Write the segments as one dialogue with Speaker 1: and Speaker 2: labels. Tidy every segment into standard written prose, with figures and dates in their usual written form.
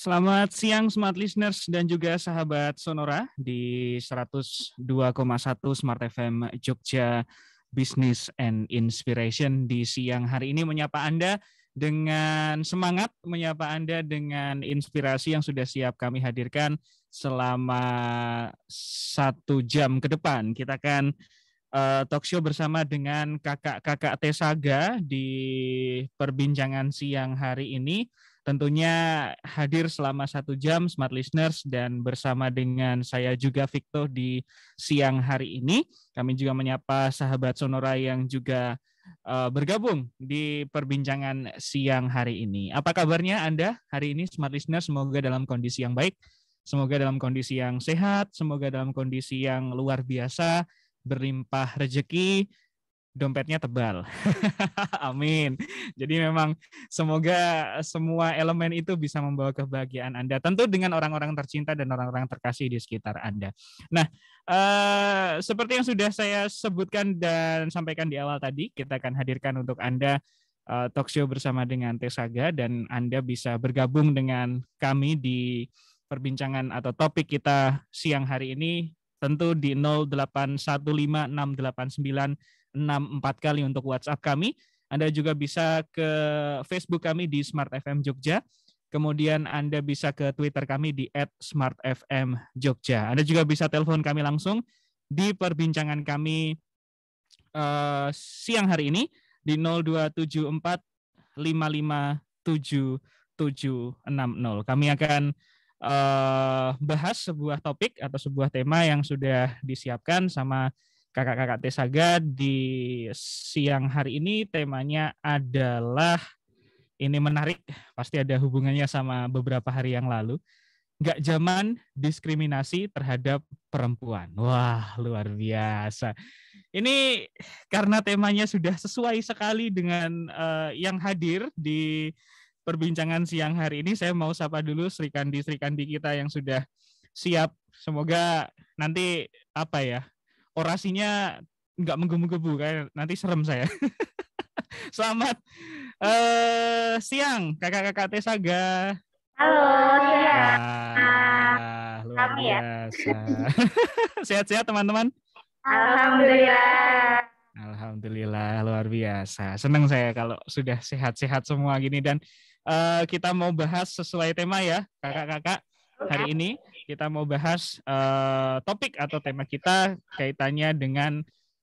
Speaker 1: Selamat siang Smart Listeners dan juga sahabat Sonora di 102,1 Smart FM Jogja Business and Inspiration. Di siang hari ini menyapa Anda dengan semangat, menyapa Anda dengan inspirasi yang sudah siap kami hadirkan selama 1 jam ke depan. Kita akan talk show bersama dengan kakak-kakak Tesaga di perbincangan siang hari ini. Tentunya hadir selama 1 jam Smart Listeners dan bersama dengan saya juga Victor di siang hari ini. Kami juga menyapa sahabat Sonora yang juga bergabung di perbincangan siang hari ini. Apa kabarnya Anda hari ini Smart Listeners? Semoga dalam kondisi yang baik, semoga dalam kondisi yang sehat, semoga dalam kondisi yang luar biasa, berlimpah rezeki, dompetnya tebal. Amin. Jadi memang semoga semua elemen itu bisa membawa kebahagiaan Anda. Tentu dengan orang-orang tercinta dan orang-orang terkasih di sekitar Anda. Nah, seperti yang sudah saya sebutkan dan sampaikan di awal tadi, kita akan hadirkan untuk Anda talk show bersama dengan Tesaga dan Anda bisa bergabung dengan kami di perbincangan atau topik kita siang hari ini. Tentu di 08156896 kali untuk WhatsApp kami. Anda juga bisa ke Facebook kami di Smart FM Jogja. Kemudian Anda bisa ke Twitter kami di @smartfmjogja. Anda juga bisa telepon kami langsung di perbincangan kami siang hari ini di 0274 5577760. Kami akan bahas sebuah topik atau sebuah tema yang sudah disiapkan sama kakak-kakak Tesaga di siang hari ini. Temanya adalah, ini menarik, pasti ada hubungannya sama beberapa hari yang lalu. Nggak zaman diskriminasi terhadap perempuan. Wah, luar biasa. Ini karena temanya sudah sesuai sekali dengan yang hadir di perbincangan siang hari ini. Saya mau sapa dulu Sri Kandi kita yang sudah siap. Semoga nanti orasinya nggak menggebu-gebu, kayak nanti serem saya. Selamat siang kakak-kakak Tesaga.
Speaker 2: Halo, siang.
Speaker 1: Luar biasa. Sehat-sehat teman-teman?
Speaker 2: Alhamdulillah.
Speaker 1: Alhamdulillah, luar biasa. Senang saya kalau sudah sehat-sehat semua gini. Dan kita mau bahas sesuai tema ya kakak-kakak. Hari ini kita mau bahas topik atau tema kita kaitannya dengan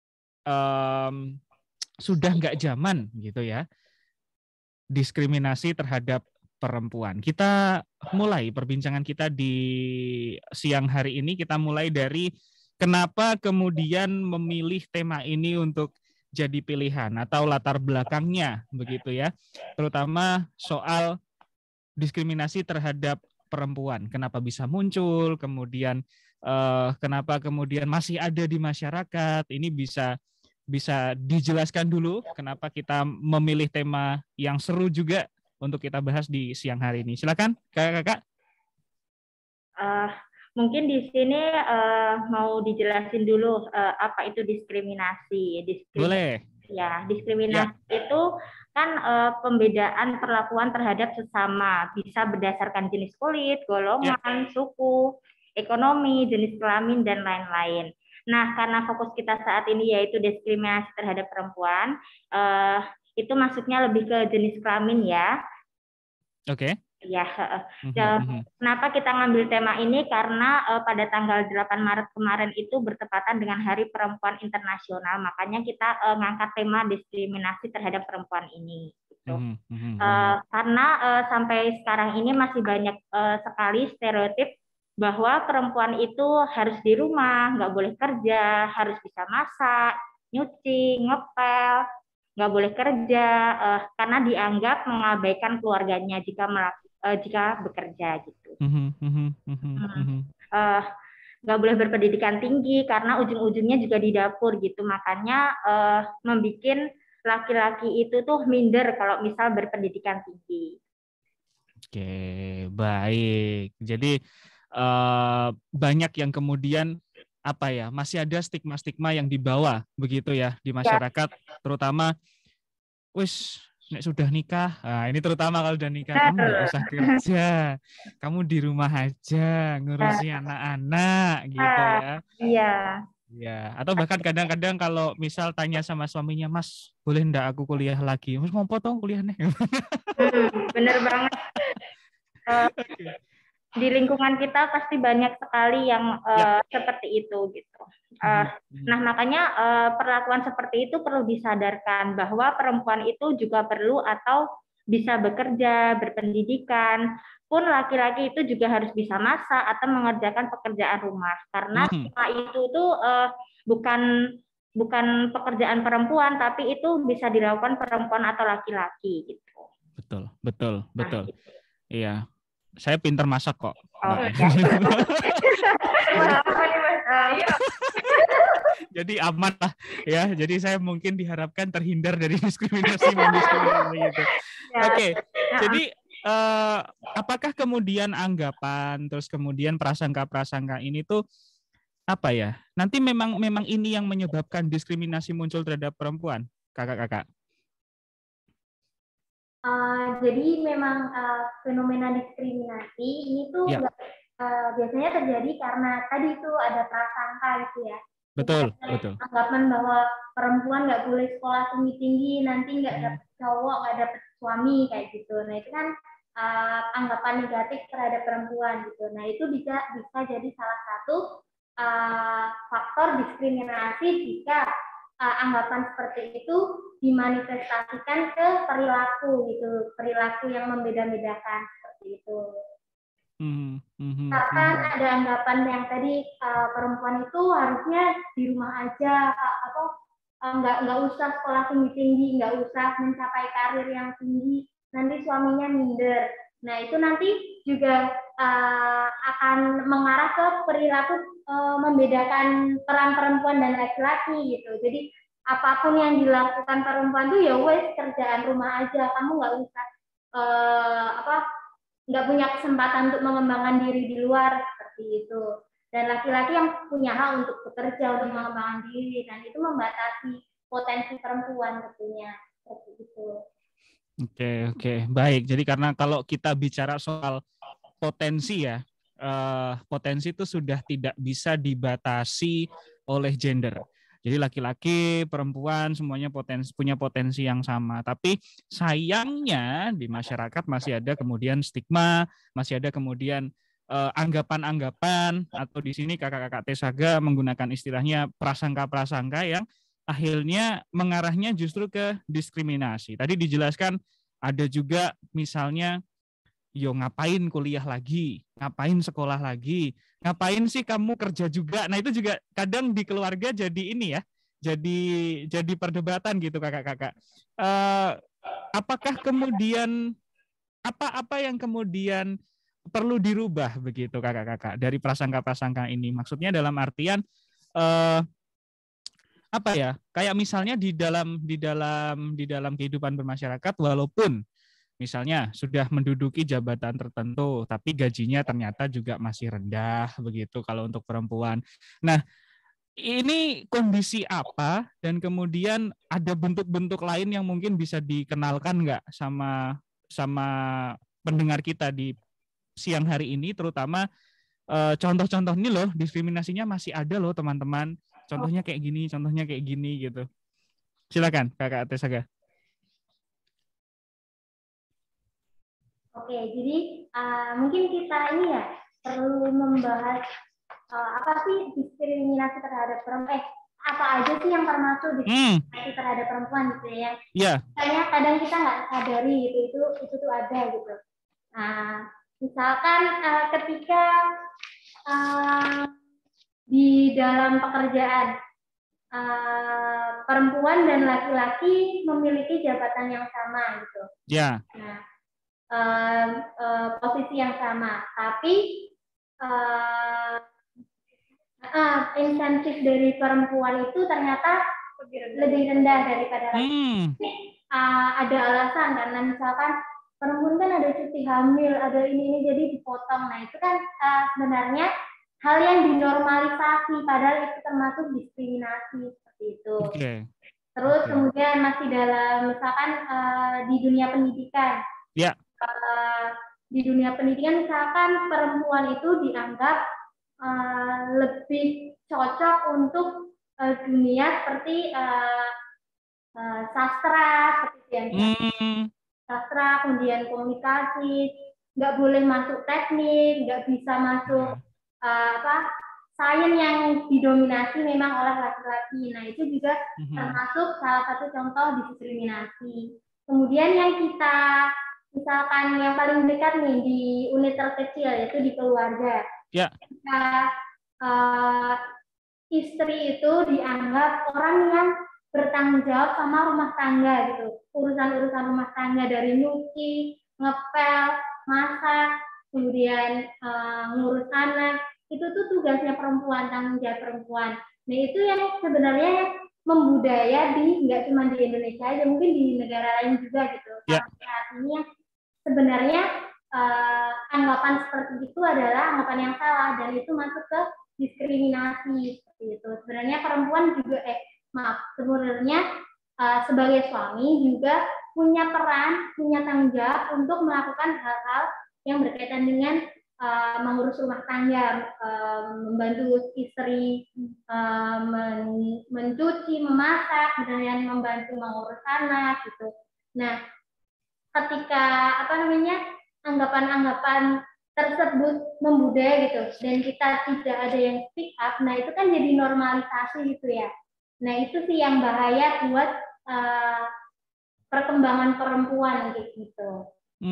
Speaker 1: sudah nggak zaman gitu ya, diskriminasi terhadap perempuan. Kita mulai perbincangan kita di siang hari ini, kita mulai dari kenapa kemudian memilih tema ini untuk jadi pilihan atau latar belakangnya begitu ya, terutama soal diskriminasi terhadap perempuan. Kenapa bisa muncul, kemudian kenapa kemudian masih ada di masyarakat. Ini bisa dijelaskan dulu kenapa kita memilih tema yang seru juga untuk kita bahas di siang hari ini. Silakan kakak-kakak.
Speaker 2: Mungkin di sini mau dijelasin dulu apa itu diskriminasi.
Speaker 1: Boleh.
Speaker 2: Ya, diskriminasi itu kan pembedaan perlakuan terhadap sesama, bisa berdasarkan jenis kulit, golongan, suku, ekonomi, jenis kelamin, dan lain-lain. Nah, karena fokus kita saat ini yaitu diskriminasi terhadap perempuan, itu masuknya lebih ke jenis kelamin ya.
Speaker 1: Oke.
Speaker 2: Ya, kenapa kita ngambil tema ini? Karena pada tanggal 8 Maret kemarin itu bertepatan dengan Hari Perempuan Internasional, makanya kita ngangkat tema diskriminasi terhadap perempuan ini. Gitu. Karena sampai sekarang ini masih banyak sekali stereotip bahwa perempuan itu harus di rumah, nggak boleh kerja, harus bisa masak, nyuci, ngepel, nggak boleh kerja, karena dianggap mengabaikan keluarganya jika bekerja gitu. Nggak boleh berpendidikan tinggi karena ujung-ujungnya juga di dapur gitu. Makanya membuat laki-laki itu tuh minder kalau misal berpendidikan tinggi.
Speaker 1: Oke, baik. Jadi banyak yang kemudian masih ada stigma-stigma yang dibawa begitu ya di masyarakat, terutama nek sudah nikah, nah ini terutama kalau udah nikah, kamu nggak usah kerja, kamu di rumah aja ngurusi anak-anak gitu ya.
Speaker 2: Iya.
Speaker 1: Ya, atau bahkan kadang-kadang kalau misal tanya sama suaminya, Mas, boleh ndak aku kuliah lagi? Mas mau potong kuliahnya?
Speaker 2: Bener banget.
Speaker 1: Oke.
Speaker 2: Di lingkungan kita pasti banyak sekali yang
Speaker 1: Ya.
Speaker 2: seperti itu gitu. Nah makanya perlakuan seperti itu perlu disadarkan bahwa perempuan itu juga perlu atau bisa bekerja, berpendidikan, pun laki-laki itu juga harus bisa masak atau mengerjakan pekerjaan rumah karena semua itu tuh bukan bukan pekerjaan perempuan tapi itu bisa dilakukan perempuan atau laki-laki gitu.
Speaker 1: Betul, betul, betul.
Speaker 2: Nah, gitu.
Speaker 1: Iya. Saya pintar masak kok, Mbak. Jadi aman lah ya. Jadi saya mungkin diharapkan terhindar dari diskriminasi gitu. Oke. Jadi apakah kemudian anggapan terus kemudian prasangka-prasangka ini tuh apa ya? Nanti memang ini yang menyebabkan diskriminasi muncul terhadap perempuan, kakak-kakak?
Speaker 2: Jadi memang fenomena diskriminasi ini tuh biasanya terjadi karena tadi itu ada prasangka gitu ya.
Speaker 1: Betul, betul.
Speaker 2: Anggapan bahwa perempuan nggak boleh sekolah tinggi-tinggi, nanti nggak dapet cowok, nggak dapet suami kayak gitu. Nah itu kan anggapan negatif terhadap perempuan gitu. Nah itu bisa jadi salah satu faktor diskriminasi jika anggapan seperti itu dimanifestasikan ke perilaku gitu, perilaku yang membeda-bedakan seperti itu. Misalkan ada anggapan yang tadi perempuan itu harusnya di rumah aja atau nggak usah sekolah tinggi-tinggi, nggak usah mencapai karir yang tinggi, nanti suaminya minder. Nah itu nanti juga akan mengarah ke perilaku membedakan peran perempuan dan laki-laki gitu. Jadi apapun yang dilakukan perempuan tuh ya wes kerjaan rumah aja, kamu nggak usah nggak punya kesempatan untuk mengembangkan diri di luar seperti itu. Dan laki-laki yang punya hak untuk bekerja, untuk mengembangkan diri, dan itu membatasi potensi perempuan tentunya seperti itu.
Speaker 1: Oke, baik. Jadi karena kalau kita bicara soal potensi ya, potensi itu sudah tidak bisa dibatasi oleh gender. Jadi laki-laki, perempuan semuanya punya potensi yang sama. Tapi sayangnya di masyarakat masih ada kemudian stigma, masih ada kemudian anggapan-anggapan atau di sini kakak-kakak Tesaga menggunakan istilahnya prasangka-prasangka yang akhirnya mengarahnya justru ke diskriminasi. Tadi dijelaskan ada juga misalnya yo ngapain kuliah lagi, ngapain sekolah lagi, ngapain sih kamu kerja juga. Nah itu juga kadang di keluarga jadi ini ya, jadi perdebatan gitu kakak-kakak. Apakah kemudian apa yang kemudian perlu dirubah begitu kakak-kakak dari prasangka-prasangka ini? Maksudnya dalam artian apa ya? Kayak misalnya di dalam kehidupan bermasyarakat, walaupun misalnya sudah menduduki jabatan tertentu, tapi gajinya ternyata juga masih rendah begitu kalau untuk perempuan. Nah, ini kondisi apa dan kemudian ada bentuk-bentuk lain yang mungkin bisa dikenalkan nggak sama pendengar kita di siang hari ini, terutama contoh-contoh ini loh, diskriminasinya masih ada loh teman-teman. Contohnya kayak gini gitu. Silakan Kakak Tesaga.
Speaker 2: Oke, jadi mungkin kita ini ya perlu membahas apa sih diskriminasi terhadap perempuan? Apa aja sih yang termasuk diskriminasi terhadap perempuan gitu ya?
Speaker 1: Iya.
Speaker 2: Kayaknya kadang kita nggak sadari itu tuh ada gitu. Nah, misalkan ketika di dalam pekerjaan perempuan dan laki-laki memiliki jabatan yang sama gitu.
Speaker 1: Ya.
Speaker 2: Nah, posisi yang sama, tapi insentif dari perempuan itu ternyata lebih rendah daripada laki-laki. Ada alasan karena misalkan perempuan kan ada cuti hamil, ada ini jadi dipotong. Nah itu kan sebenarnya hal yang dinormalisasi, padahal itu termasuk diskriminasi seperti itu. Terus kemudian masih dalam misalkan di dunia pendidikan.
Speaker 1: Ya.
Speaker 2: Di dunia pendidikan misalkan perempuan itu dianggap lebih cocok untuk dunia seperti sastra, seperti yang sastra, kemudian komunikasi, nggak boleh masuk teknik, nggak bisa masuk sains yang didominasi memang oleh laki-laki. Nah, itu juga termasuk salah satu contoh diskriminasi. Kemudian yang kita, misalkan yang paling dekat nih di unit terkecil, yaitu di keluarga.
Speaker 1: Ya.
Speaker 2: Ketika istri itu dianggap orang yang bertanggung jawab sama rumah tangga gitu. Urusan-urusan rumah tangga dari nyuci, ngepel, masak, kemudian ngurus anak, itu tuh tugasnya perempuan, tanggung jawab perempuan. Nah, itu yang sebenarnya membudaya nggak cuma di Indonesia aja, mungkin di negara lain juga gitu. Sampai saat ini sebenarnya anggapan seperti itu adalah anggapan yang salah dan itu masuk ke diskriminasi seperti itu. Sebenarnya perempuan juga sebenarnya sebagai suami juga punya peran, punya tanggung jawab untuk melakukan hal-hal yang berkaitan dengan mengurus rumah tangga, membantu istri mencuci, memasak, kemudian membantu mengurus anak gitu. Nah, ketika anggapan-anggapan tersebut membudaya gitu dan kita tidak ada yang speak up, nah itu kan jadi normalisasi gitu ya. Nah, itu sih yang bahaya buat perkembangan perempuan gitu.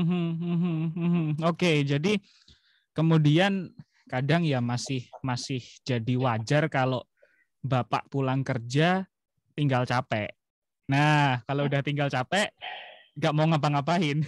Speaker 1: Oke, jadi kemudian kadang ya masih jadi wajar kalau bapak pulang kerja tinggal capek. Nah, kalau udah tinggal capek, nggak mau ngapa-ngapain.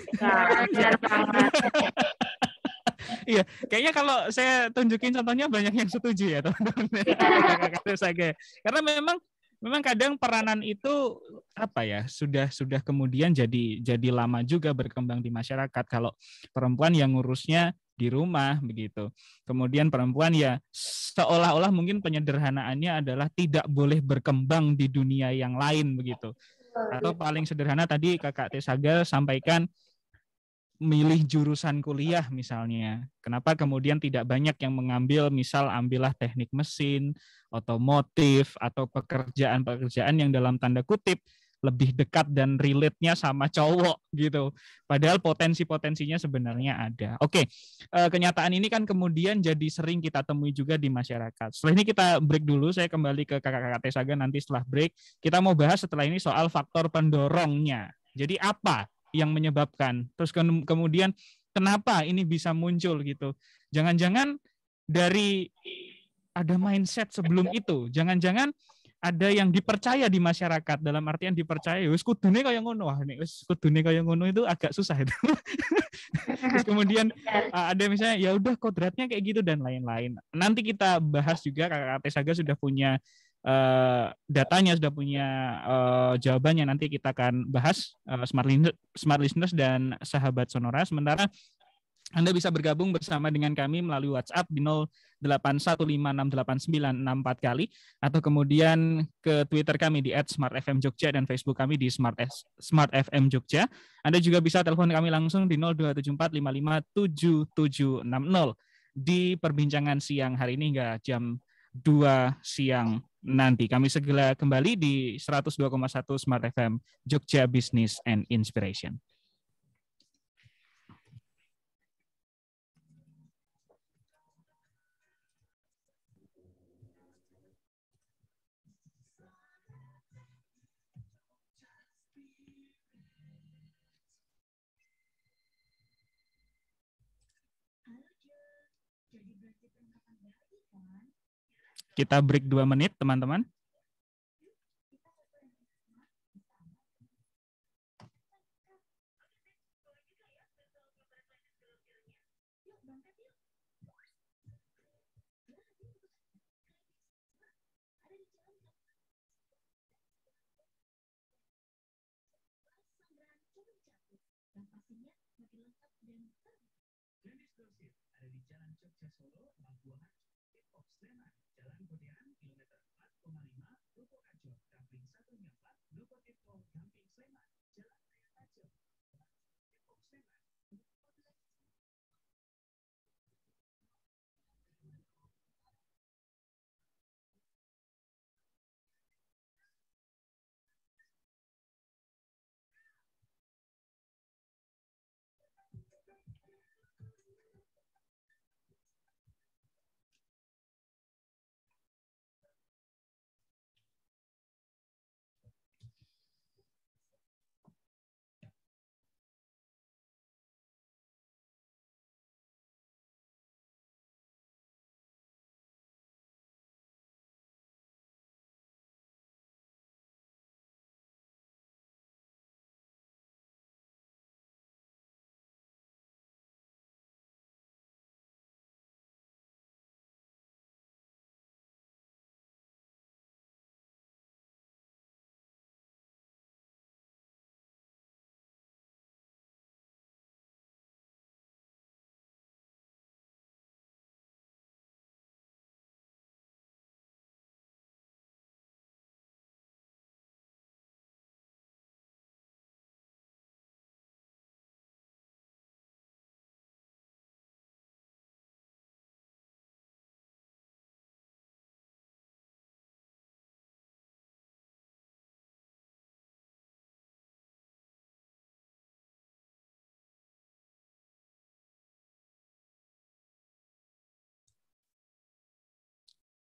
Speaker 1: Iya, kayaknya kalau saya tunjukin contohnya banyak yang setuju ya teman-teman. Karena memang kadang peranan itu apa ya sudah kemudian jadi lama juga berkembang di masyarakat kalau perempuan yang ngurusnya di rumah begitu. Kemudian perempuan ya seolah-olah mungkin penyederhanaannya adalah tidak boleh berkembang di dunia yang lain begitu. Atau paling sederhana tadi Kakak Tesaga sampaikan milih jurusan kuliah misalnya. Kenapa kemudian tidak banyak yang mengambil misal ambillah teknik mesin, otomotif atau pekerjaan-pekerjaan yang dalam tanda kutip lebih dekat dan relate-nya sama cowok gitu. Padahal potensi-potensinya sebenarnya ada. Oke, kenyataan ini kan kemudian jadi sering kita temui juga di masyarakat. Setelah ini kita break dulu, saya kembali ke kakak-kakak Tesaga nanti setelah break. Kita mau bahas setelah ini soal faktor pendorongnya. Jadi apa yang menyebabkan? Terus kemudian kenapa ini bisa muncul gitu? Jangan-jangan dari ada mindset sebelum itu. Jangan-jangan ada yang dipercaya di masyarakat dalam artian dipercaya wis kudune kaya ngono. Wah, nek wis kudune kaya ngono itu agak susah itu. Terus kemudian ada misalnya ya udah kodratnya kayak gitu dan lain-lain. Nanti kita bahas juga Kakak Tesaga sudah punya datanya, sudah punya jawabannya. Nanti kita akan bahas smart listeners dan sahabat Sonora. Sementara Anda bisa bergabung bersama dengan kami melalui WhatsApp di 0815689664 kali atau kemudian ke Twitter kami di @smartfmjogja dan Facebook kami di smartfmjogja. Anda juga bisa telepon kami langsung di 0274557760 di perbincangan siang hari ini hingga jam 2 siang nanti. Kami segera kembali di 102,1 Smart FM Jogja Business and Inspiration. Kita break 2 menit, teman-teman. Jalan Bodean, kilometer 4,5, Ruko Kajo, Kapling 1 Nyampak,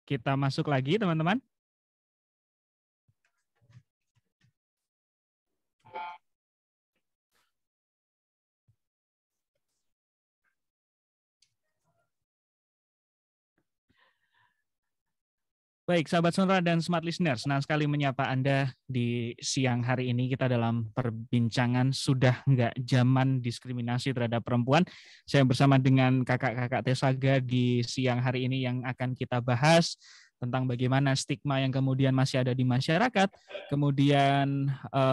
Speaker 1: kita masuk lagi, teman-teman. Baik, sahabat Sonora dan Smart Listener, senang sekali menyapa Anda di siang hari ini. Kita dalam perbincangan sudah nggak zaman diskriminasi terhadap perempuan. Saya bersama dengan kakak-kakak Tesaga di siang hari ini yang akan kita bahas tentang bagaimana stigma yang kemudian masih ada di masyarakat, kemudian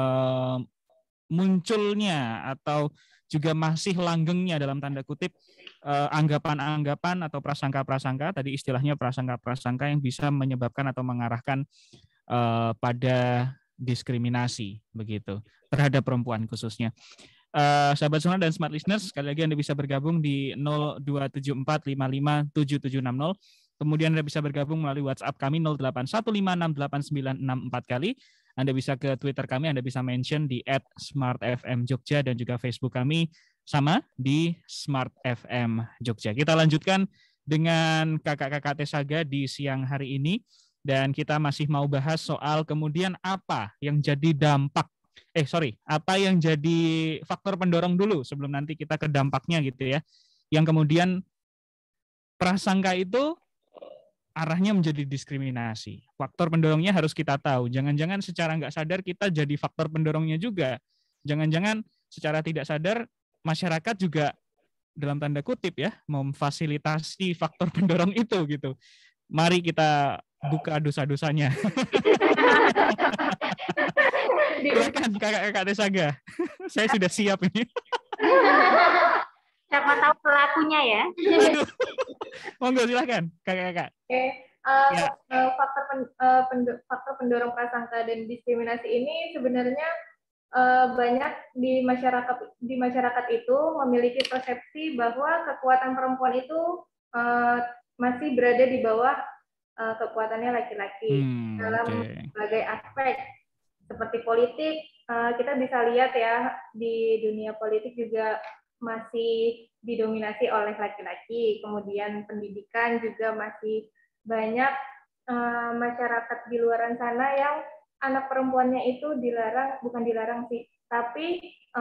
Speaker 1: munculnya atau juga masih langgengnya dalam tanda kutip anggapan-anggapan atau prasangka-prasangka, tadi istilahnya prasangka-prasangka yang bisa menyebabkan atau mengarahkan pada diskriminasi begitu terhadap perempuan khususnya. Sahabat Sonora dan Smart Listeners, sekali lagi Anda bisa bergabung di 0274557760. Kemudian Anda bisa bergabung melalui WhatsApp kami 0815689664 kali. Anda bisa ke Twitter kami, Anda bisa mention di @smartfmjogja dan juga Facebook kami sama di Smart FM Jogja. Kita lanjutkan dengan kakak-kakak Tesaga di siang hari ini dan kita masih mau bahas soal kemudian apa yang jadi dampak apa yang jadi faktor pendorong dulu sebelum nanti kita ke dampaknya gitu ya. Yang kemudian prasangka itu arahnya menjadi diskriminasi. Faktor pendorongnya harus kita tahu. Jangan-jangan secara nggak sadar kita jadi faktor pendorongnya juga. Jangan-jangan secara tidak sadar masyarakat juga dalam tanda kutip ya memfasilitasi faktor pendorong itu gitu. Mari kita buka dosa-dosanya. Silakan kakak-kakak Tesaga. Saya sudah siap ini.
Speaker 2: Siapa tahu pelakunya ya.
Speaker 1: Monggo silakan kakak-kakak.
Speaker 3: Oke. Faktor pendorong prasangka dan diskriminasi ini sebenarnya banyak di masyarakat itu memiliki persepsi bahwa kekuatan perempuan itu masih berada di bawah kekuatannya laki-laki dalam berbagai aspek seperti politik. Kita bisa lihat ya di dunia politik juga masih didominasi oleh laki-laki. Kemudian pendidikan juga masih banyak masyarakat di luar sana yang anak perempuannya itu bukan dilarang sih, tapi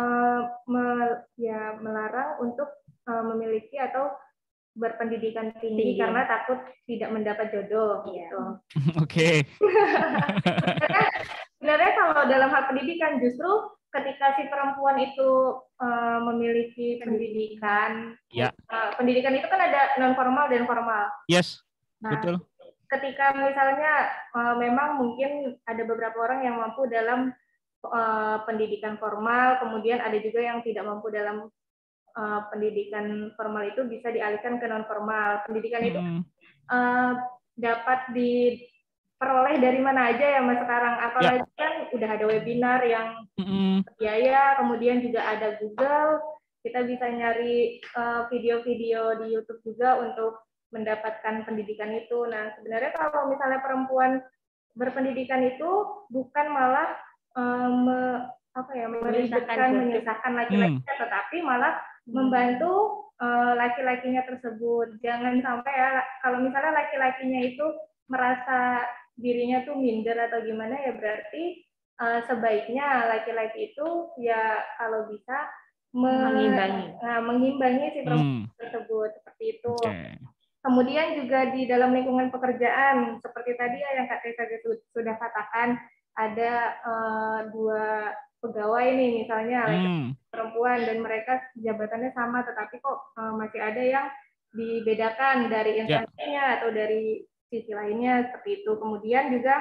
Speaker 3: melarang untuk memiliki atau berpendidikan tinggi karena takut tidak mendapat jodoh. Gitu.
Speaker 1: Oke.
Speaker 3: Sebenarnya kalau dalam hal pendidikan justru ketika si perempuan itu memiliki pendidikan, pendidikan itu kan ada non formal dan formal.
Speaker 1: Yes,
Speaker 3: nah,
Speaker 1: betul.
Speaker 3: Ketika misalnya memang mungkin ada beberapa orang yang mampu dalam pendidikan formal, kemudian ada juga yang tidak mampu dalam pendidikan formal itu bisa dialihkan ke non formal. Pendidikan itu dapat diperoleh dari mana aja ya Mas sekarang, apalagi kan udah ada webinar yang biaya, kemudian juga ada Google, kita bisa nyari video-video di YouTube juga untuk mendapatkan pendidikan itu. Nah, sebenarnya kalau misalnya perempuan berpendidikan itu bukan malah menyusahkan laki-laki, tetapi malah membantu laki-lakinya tersebut. Jangan sampai ya kalau misalnya laki-lakinya itu merasa dirinya tuh minder atau gimana ya, berarti sebaiknya laki-laki itu ya kalau bisa mengimbangi si perempuan tersebut, seperti itu. Kemudian juga di dalam lingkungan pekerjaan, seperti tadi ya yang Kak Tessa sudah katakan, ada 2 pegawai nih misalnya perempuan dan mereka jabatannya sama, tetapi kok masih ada yang dibedakan dari instansinya atau dari sisi lainnya, seperti itu. Kemudian juga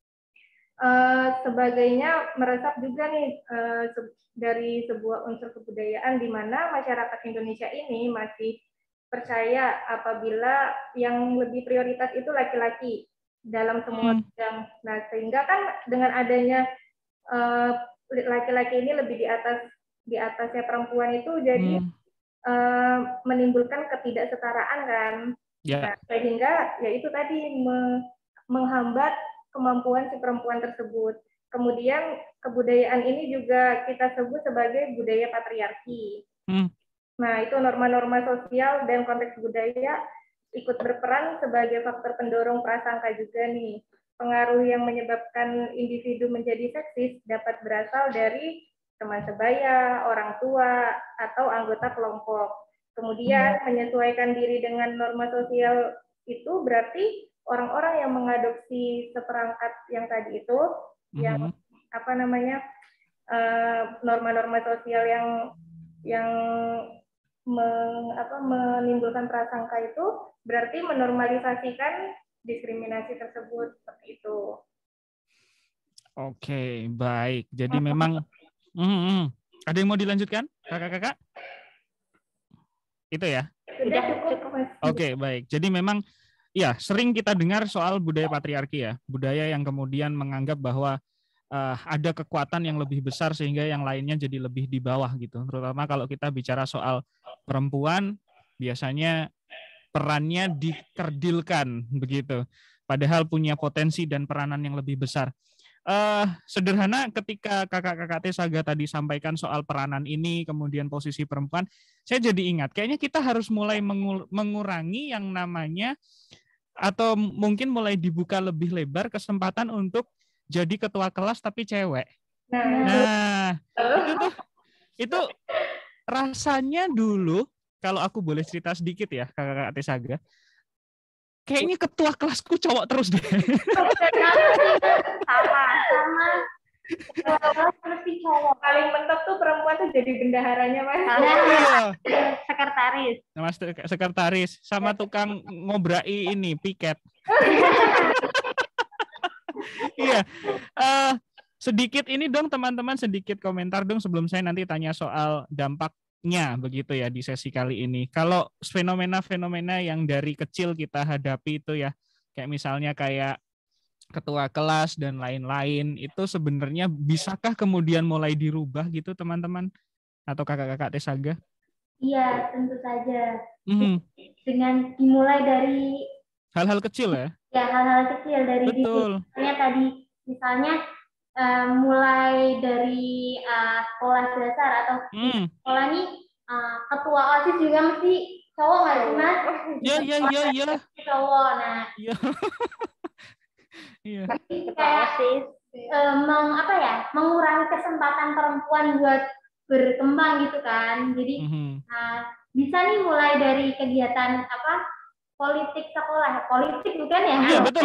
Speaker 3: sebagainya meresap juga nih dari sebuah unsur kebudayaan di mana masyarakat Indonesia ini masih percaya apabila yang lebih prioritas itu laki-laki dalam semua bidang. Nah, sehingga kan dengan adanya laki-laki ini lebih di atasnya perempuan itu jadi menimbulkan ketidaksetaraan kan. Nah, sehingga ya itu tadi menghambat kemampuan si perempuan tersebut. Kemudian kebudayaan ini juga kita sebut sebagai budaya patriarki. Nah, itu norma-norma sosial dan konteks budaya ikut berperan sebagai faktor pendorong prasangka juga nih. Pengaruh yang menyebabkan individu menjadi seksis dapat berasal dari teman sebaya, orang tua, atau anggota kelompok. Kemudian menyesuaikan diri dengan norma sosial itu berarti orang-orang yang mengadopsi seperangkat yang tadi itu, yang apa namanya norma-norma sosial yang menimbulkan prasangka itu berarti menormalisasikan diskriminasi tersebut seperti itu.
Speaker 1: Oke, baik. Jadi memang ada yang mau dilanjutkan, kakak-kakak? Itu ya?
Speaker 3: Sudah cukup, Mas.
Speaker 1: Oke, baik. Jadi memang ya sering kita dengar soal budaya patriarki ya, budaya yang kemudian menganggap bahwa ada kekuatan yang lebih besar sehingga yang lainnya jadi lebih di bawah gitu. Terutama kalau kita bicara soal perempuan, biasanya perannya dikerdilkan begitu. Padahal punya potensi dan peranan yang lebih besar. Sederhana ketika kakak-kakak Tesaga tadi sampaikan soal peranan ini, kemudian posisi perempuan, saya jadi ingat, kayaknya kita harus mulai mengurangi yang namanya, atau mungkin mulai dibuka lebih lebar kesempatan untuk jadi ketua kelas tapi cewek. Nah, itu rasanya dulu, kalau aku boleh cerita sedikit ya, kakak-kakak Tesaga, kayaknya ketua kelasku cowok terus deh.
Speaker 2: Sama. Mesti cowok.
Speaker 3: Paling mentok tuh perempuan tuh jadi bendaharanya, Mas.
Speaker 2: Sekretaris.
Speaker 1: Mas sekretaris sama tukang ngobrai ini piket. Iya. Sedikit ini dong teman-teman, sedikit komentar dong sebelum saya nanti tanya soal dampaknya begitu ya di sesi kali ini. Kalau fenomena-fenomena yang dari kecil kita hadapi itu ya, kayak misalnya kayak ketua kelas dan lain-lain, itu sebenarnya bisakah kemudian mulai dirubah gitu teman-teman atau kakak-kakak Tesaga?
Speaker 2: Iya, tentu saja. Dengan dimulai dari
Speaker 1: hal-hal kecil ya?
Speaker 2: Ya, hal-hal kecil dari
Speaker 1: betul.
Speaker 2: Misalnya mulai dari sekolah dasar atau sekolah nih ketua OSIS juga mesti cowok nggak sih, Mas?
Speaker 1: Iya.
Speaker 2: Cowok, nah.
Speaker 1: Iya.
Speaker 2: Kayak mengurangi kesempatan perempuan buat berkembang gitu kan. Jadi bisa nih mulai dari kegiatan politik sekolah, politik bukan ya?
Speaker 1: Iya, betul.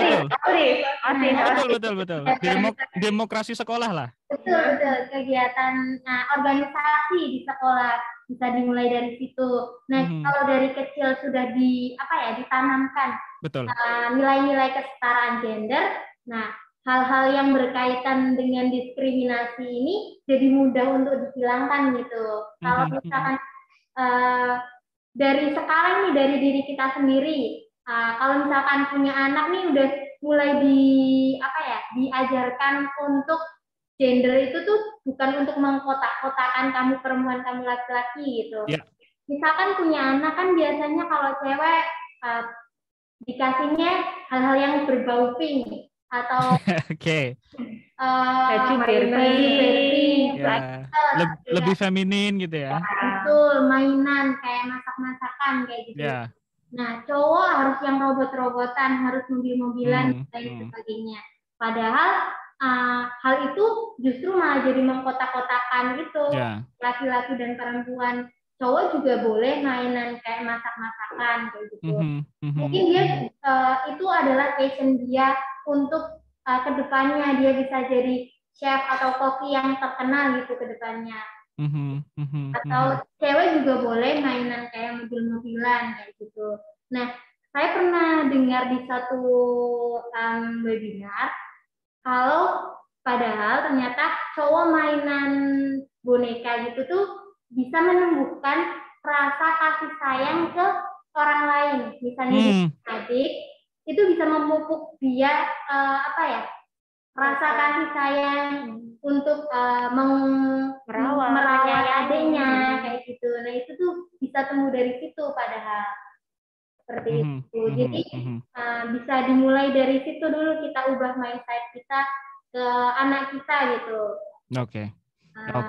Speaker 1: Demokrasi sekolah lah.
Speaker 2: Betul. Kegiatan organisasi di sekolah bisa dimulai dari situ. Nah, kalau dari kecil sudah ditanamkan nilai-nilai kesetaraan gender, nah hal-hal yang berkaitan dengan diskriminasi ini jadi mudah untuk dihilangkan gitu. Kalau misalkan dari sekarang nih, dari diri kita sendiri, kalau misalkan punya anak nih udah mulai diajarkan untuk gender itu tuh bukan untuk mengkotak-kotakan kamu perempuan, kamu laki-laki gitu. Yeah. Misalkan punya anak kan biasanya kalau cewek dikasihnya hal-hal yang berbau pink atau
Speaker 1: baju Barbie, lebih feminin gitu ya.
Speaker 2: Betul, mainan kayak masak-masakan kayak gitu. Yeah. Nah, cowok harus yang robot-robotan, harus mobil-mobilan dan sebagainya. Padahal hal itu justru malah jadi mengkotak-kotakan gitu. Laki-laki dan perempuan. Cowok juga boleh mainan kayak masak-masakan kayak gitu. Mungkin dia itu adalah passion dia untuk kedepannya dia bisa jadi chef atau koki yang terkenal gitu kedepannya. Atau cewek juga boleh mainan kayak mobil-mobilan kayak gitu. Nah, saya pernah dengar di satu webinar kalau padahal ternyata cowok mainan boneka gitu tuh bisa menumbuhkan rasa kasih sayang ke orang lain. Misalnya adik itu bisa memupuk dia rasa kasih sayang untuk merawat adiknya kayak gitu. Nah, itu tuh bisa tumbuh dari situ padahal seperti itu. Jadi bisa dimulai dari situ dulu, kita ubah mindset kita ke anak kita gitu.
Speaker 1: Oke.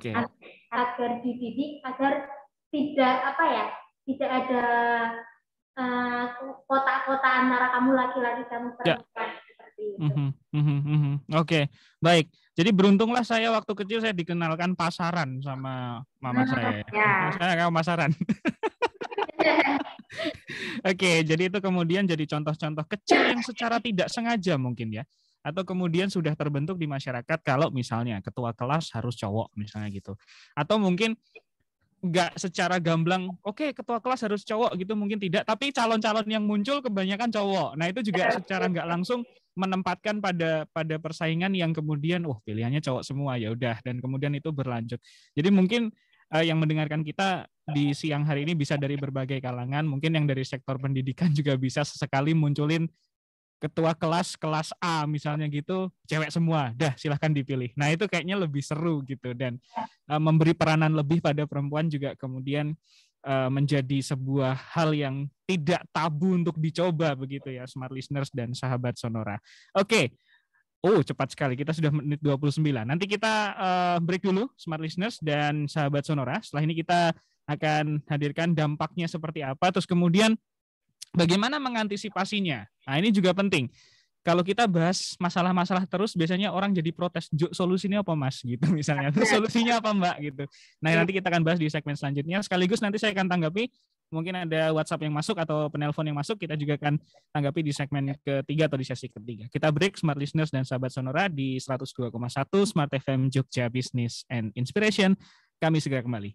Speaker 2: Agar dididik agar tidak tidak ada kota-kota antara kamu laki-laki kamu perempuan seperti itu.
Speaker 1: Oke, baik. Jadi beruntunglah saya waktu kecil saya dikenalkan pasaran sama mama saya.
Speaker 2: Ya.
Speaker 1: Saya kamu pasaran. Oke, jadi itu kemudian jadi contoh-contoh kecil yang secara tidak sengaja mungkin ya. Atau kemudian sudah terbentuk di masyarakat kalau misalnya ketua kelas harus cowok misalnya gitu. Atau mungkin nggak secara gamblang, oke, ketua kelas harus cowok gitu mungkin tidak, tapi calon-calon yang muncul kebanyakan cowok. Nah itu juga secara nggak langsung menempatkan pada persaingan yang kemudian, pilihannya cowok semua ya udah, dan kemudian itu berlanjut. Jadi mungkin yang mendengarkan kita di siang hari ini bisa dari berbagai kalangan, mungkin yang dari sektor pendidikan juga bisa sesekali munculin ketua kelas A misalnya gitu, cewek semua, dah silahkan dipilih. Nah itu kayaknya lebih seru gitu, dan memberi peranan lebih pada perempuan juga kemudian menjadi sebuah hal yang tidak tabu untuk dicoba begitu ya, smart listeners dan sahabat Sonora. Oke. Cepat sekali, kita sudah menit 29. Nanti kita break dulu smart listeners dan sahabat Sonora. Setelah ini kita akan hadirkan dampaknya seperti apa, terus kemudian bagaimana mengantisipasinya. Nah, ini juga penting. Kalau kita bahas masalah-masalah terus, biasanya orang jadi protes, solusinya apa mas? Gitu misalnya. Terus solusinya apa mbak? Gitu. Nah, nanti kita akan bahas di segmen selanjutnya. Sekaligus nanti saya akan tanggapi, mungkin ada WhatsApp yang masuk atau penelpon yang masuk, kita juga akan tanggapi di segmen ketiga atau di sesi ketiga. Kita break, smart listeners dan sahabat Sonora di 102,1 Smart FM Jogja Business and Inspiration. Kami segera kembali.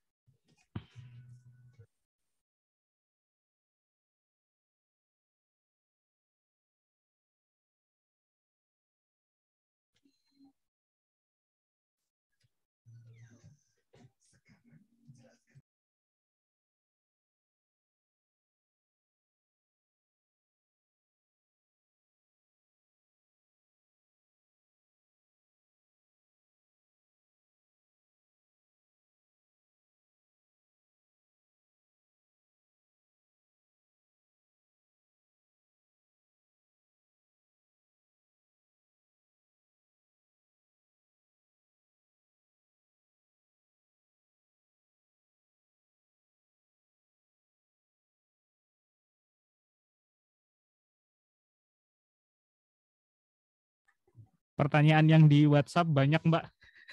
Speaker 1: Pertanyaan yang di WhatsApp banyak, Mbak.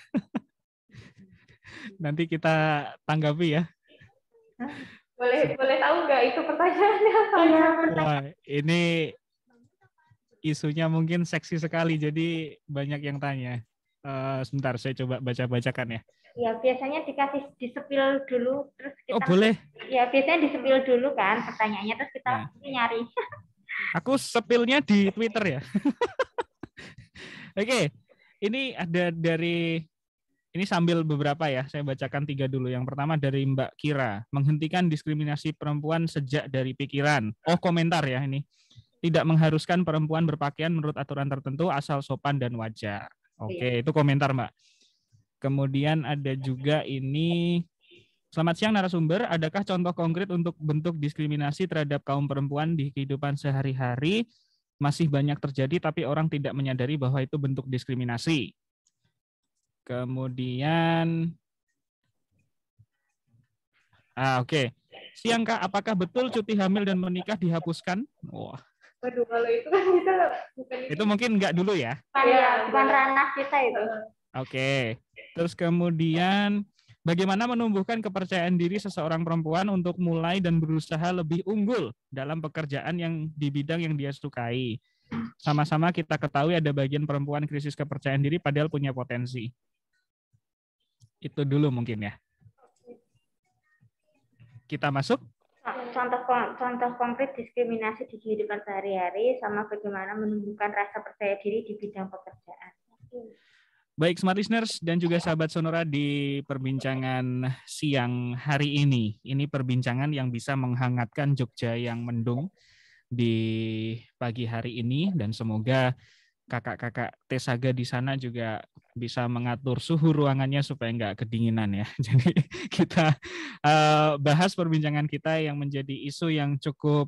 Speaker 1: Nanti kita tanggapi ya.
Speaker 3: Boleh tahu nggak itu pertanyaannya apa?
Speaker 1: Wah, ini isunya mungkin seksi sekali, jadi banyak yang tanya. Sebentar, saya coba baca-bacakan ya.
Speaker 2: Ya, biasanya dikasih di-spill dulu, terus kita...
Speaker 1: boleh.
Speaker 2: Ya, biasanya di-spill dulu kan pertanyaannya, terus kita nyari.
Speaker 1: Aku spill-nya di Twitter ya. Oke, ini ada ini sambil beberapa ya, saya bacakan 3 dulu. Yang pertama dari Mbak Kira, menghentikan diskriminasi perempuan sejak dari pikiran. Komentar ya ini. Tidak mengharuskan perempuan berpakaian menurut aturan tertentu asal sopan dan wajar. Oke, itu komentar Mbak. Kemudian ada juga ini, selamat siang narasumber, adakah contoh konkret untuk bentuk diskriminasi terhadap kaum perempuan di kehidupan sehari-hari? Masih banyak terjadi tapi orang tidak menyadari bahwa itu bentuk diskriminasi. Kemudian oke. Siang Kak, apakah betul cuti hamil dan menikah dihapuskan? Wah.
Speaker 3: Waduh, kalau itu kan kita bukan
Speaker 1: itu mungkin enggak dulu ya?
Speaker 2: Bukan ranah kita itu.
Speaker 1: Oke. Terus kemudian bagaimana menumbuhkan kepercayaan diri seseorang perempuan untuk mulai dan berusaha lebih unggul dalam pekerjaan yang di bidang yang dia sukai. Sama-sama kita ketahui ada bagian perempuan krisis kepercayaan diri padahal punya potensi. Itu dulu mungkin ya. Kita masuk.
Speaker 2: Contoh konkret diskriminasi di kehidupan sehari-hari sama bagaimana menumbuhkan rasa percaya diri di bidang pekerjaan.
Speaker 1: Baik, Smart Listeners dan juga sahabat Sonora di perbincangan siang hari ini. Ini perbincangan yang bisa menghangatkan Jogja yang mendung di pagi hari ini, dan semoga kakak-kakak Tesaga di sana juga bisa mengatur suhu ruangannya supaya nggak kedinginan ya. Jadi kita bahas perbincangan kita yang menjadi isu yang cukup,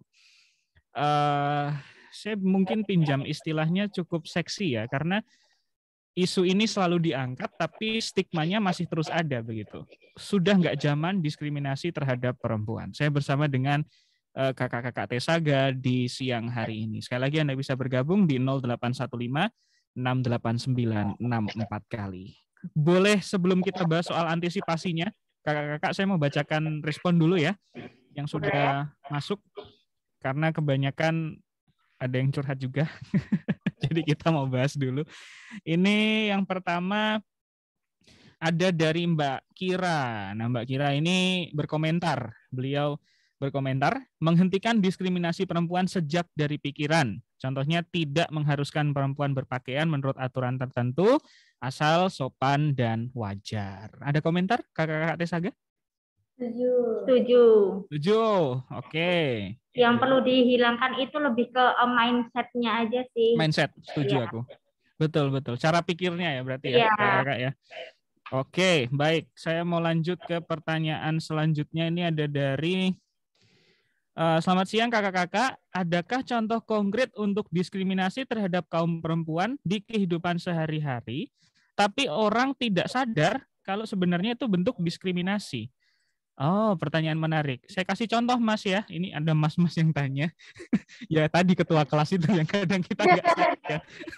Speaker 1: saya mungkin pinjam istilahnya cukup seksi ya, karena isu ini selalu diangkat, tapi stigmanya masih terus ada begitu. Sudah nggak zaman diskriminasi terhadap perempuan. Saya bersama dengan kakak-kakak Tesaga di siang hari ini. Sekali lagi Anda bisa bergabung di 0815 689 64 kali. Boleh sebelum kita bahas soal antisipasinya, kakak-kakak saya mau bacakan respon dulu ya yang sudah masuk karena kebanyakan ada yang curhat juga. Jadi kita mau bahas dulu. Ini yang pertama ada dari Mbak Kira. Nah, Mbak Kira ini berkomentar. Beliau berkomentar, menghentikan diskriminasi perempuan sejak dari pikiran. Contohnya tidak mengharuskan perempuan berpakaian menurut aturan tertentu, asal sopan dan wajar. Ada komentar, kakak-kakak Tesaga?
Speaker 2: Setuju.
Speaker 1: Setuju, oke.
Speaker 2: Yang perlu dihilangkan itu lebih ke mindset-nya aja sih.
Speaker 1: Mindset, setuju aku. Betul. Cara pikirnya ya berarti ya, kakak ya. Oke, baik. Saya mau lanjut ke pertanyaan selanjutnya. Ini ada dari selamat siang kakak-kakak. Adakah contoh konkret untuk diskriminasi terhadap kaum perempuan di kehidupan sehari-hari, tapi orang tidak sadar kalau sebenarnya itu bentuk diskriminasi? Oh, pertanyaan menarik. Saya kasih contoh Mas ya. Ini ada mas-mas yang tanya. Ya tadi ketua kelas itu yang kadang kita nggak sadar.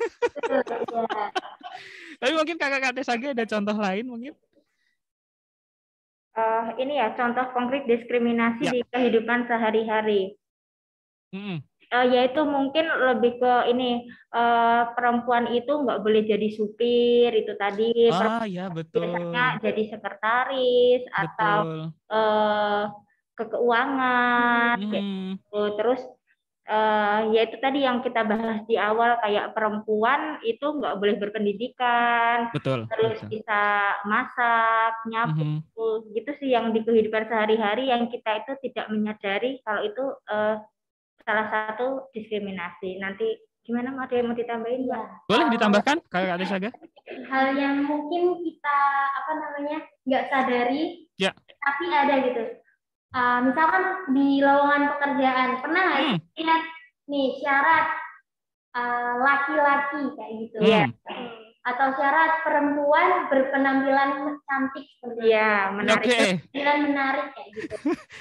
Speaker 1: Tapi mungkin kakak-kakak Tesaga ada contoh lain mungkin?
Speaker 2: Ini ya contoh konkret diskriminasi di kehidupan sehari-hari. Yaitu mungkin lebih ke ini perempuan itu nggak boleh jadi supir itu tadi.
Speaker 1: Ya betul.
Speaker 2: Biasanya jadi sekretaris atau ke keuangan. Gitu. Terus yaitu tadi yang kita bahas di awal kayak perempuan itu nggak boleh berpendidikan, terus bisa masak, nyapu, gitu sih yang di kehidupan sehari-hari yang kita itu tidak menyadari kalau itu salah satu diskriminasi. Nanti gimana, ada yang mau ditambahin Mbak?
Speaker 1: Boleh ditambahkan kakak Tesaga?
Speaker 3: Hal yang mungkin kita nggak sadari, tapi ada gitu. Misalkan di lowongan pekerjaan pernah nggak lihat nih syarat laki-laki kayak gitu ya, atau syarat perempuan berpenampilan cantik seperti menarik, penampilan menarik kayak gitu.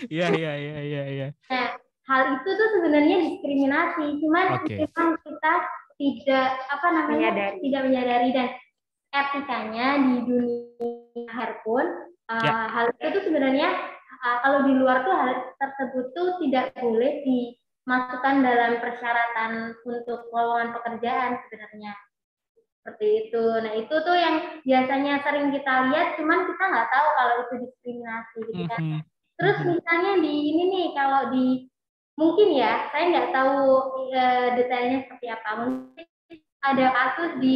Speaker 1: Iya.
Speaker 3: Nah, hal itu tuh sebenarnya diskriminasi, cuman kita tidak tidak menyadari, dan etikanya di dunia akhir pun hal itu tuh sebenarnya kalau di luar tuh hal tersebut tuh tidak boleh dimasukkan dalam persyaratan untuk lowongan pekerjaan sebenarnya. Seperti itu. Nah, itu tuh yang biasanya sering kita lihat, cuman kita nggak tahu kalau itu diskriminasi gitu kan. Terus misalnya di ini nih, kalau di mungkin ya, saya nggak tahu detailnya seperti apa. Mungkin ada kasus di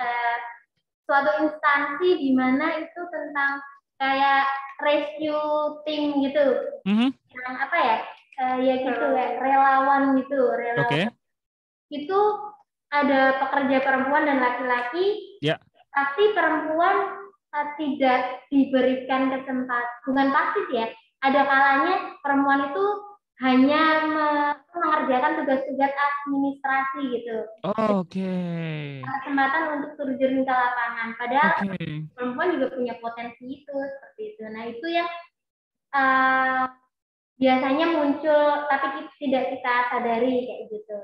Speaker 3: suatu instansi di mana itu tentang kayak rescue team gitu, yang apa ya, ya gitu ya, relawan gitu, relawan. Itu ada pekerja perempuan dan laki-laki, tapi perempuan tidak diberikan kesempatan, bukan pasti ya, ada kalanya perempuan itu hanya mengerjakan tugas-tugas administrasi gitu. Kesempatan untuk terjun ke lapangan, padahal perempuan juga punya potensi itu, seperti itu. Nah, itu yang biasanya muncul tapi tidak kita sadari kayak gitu.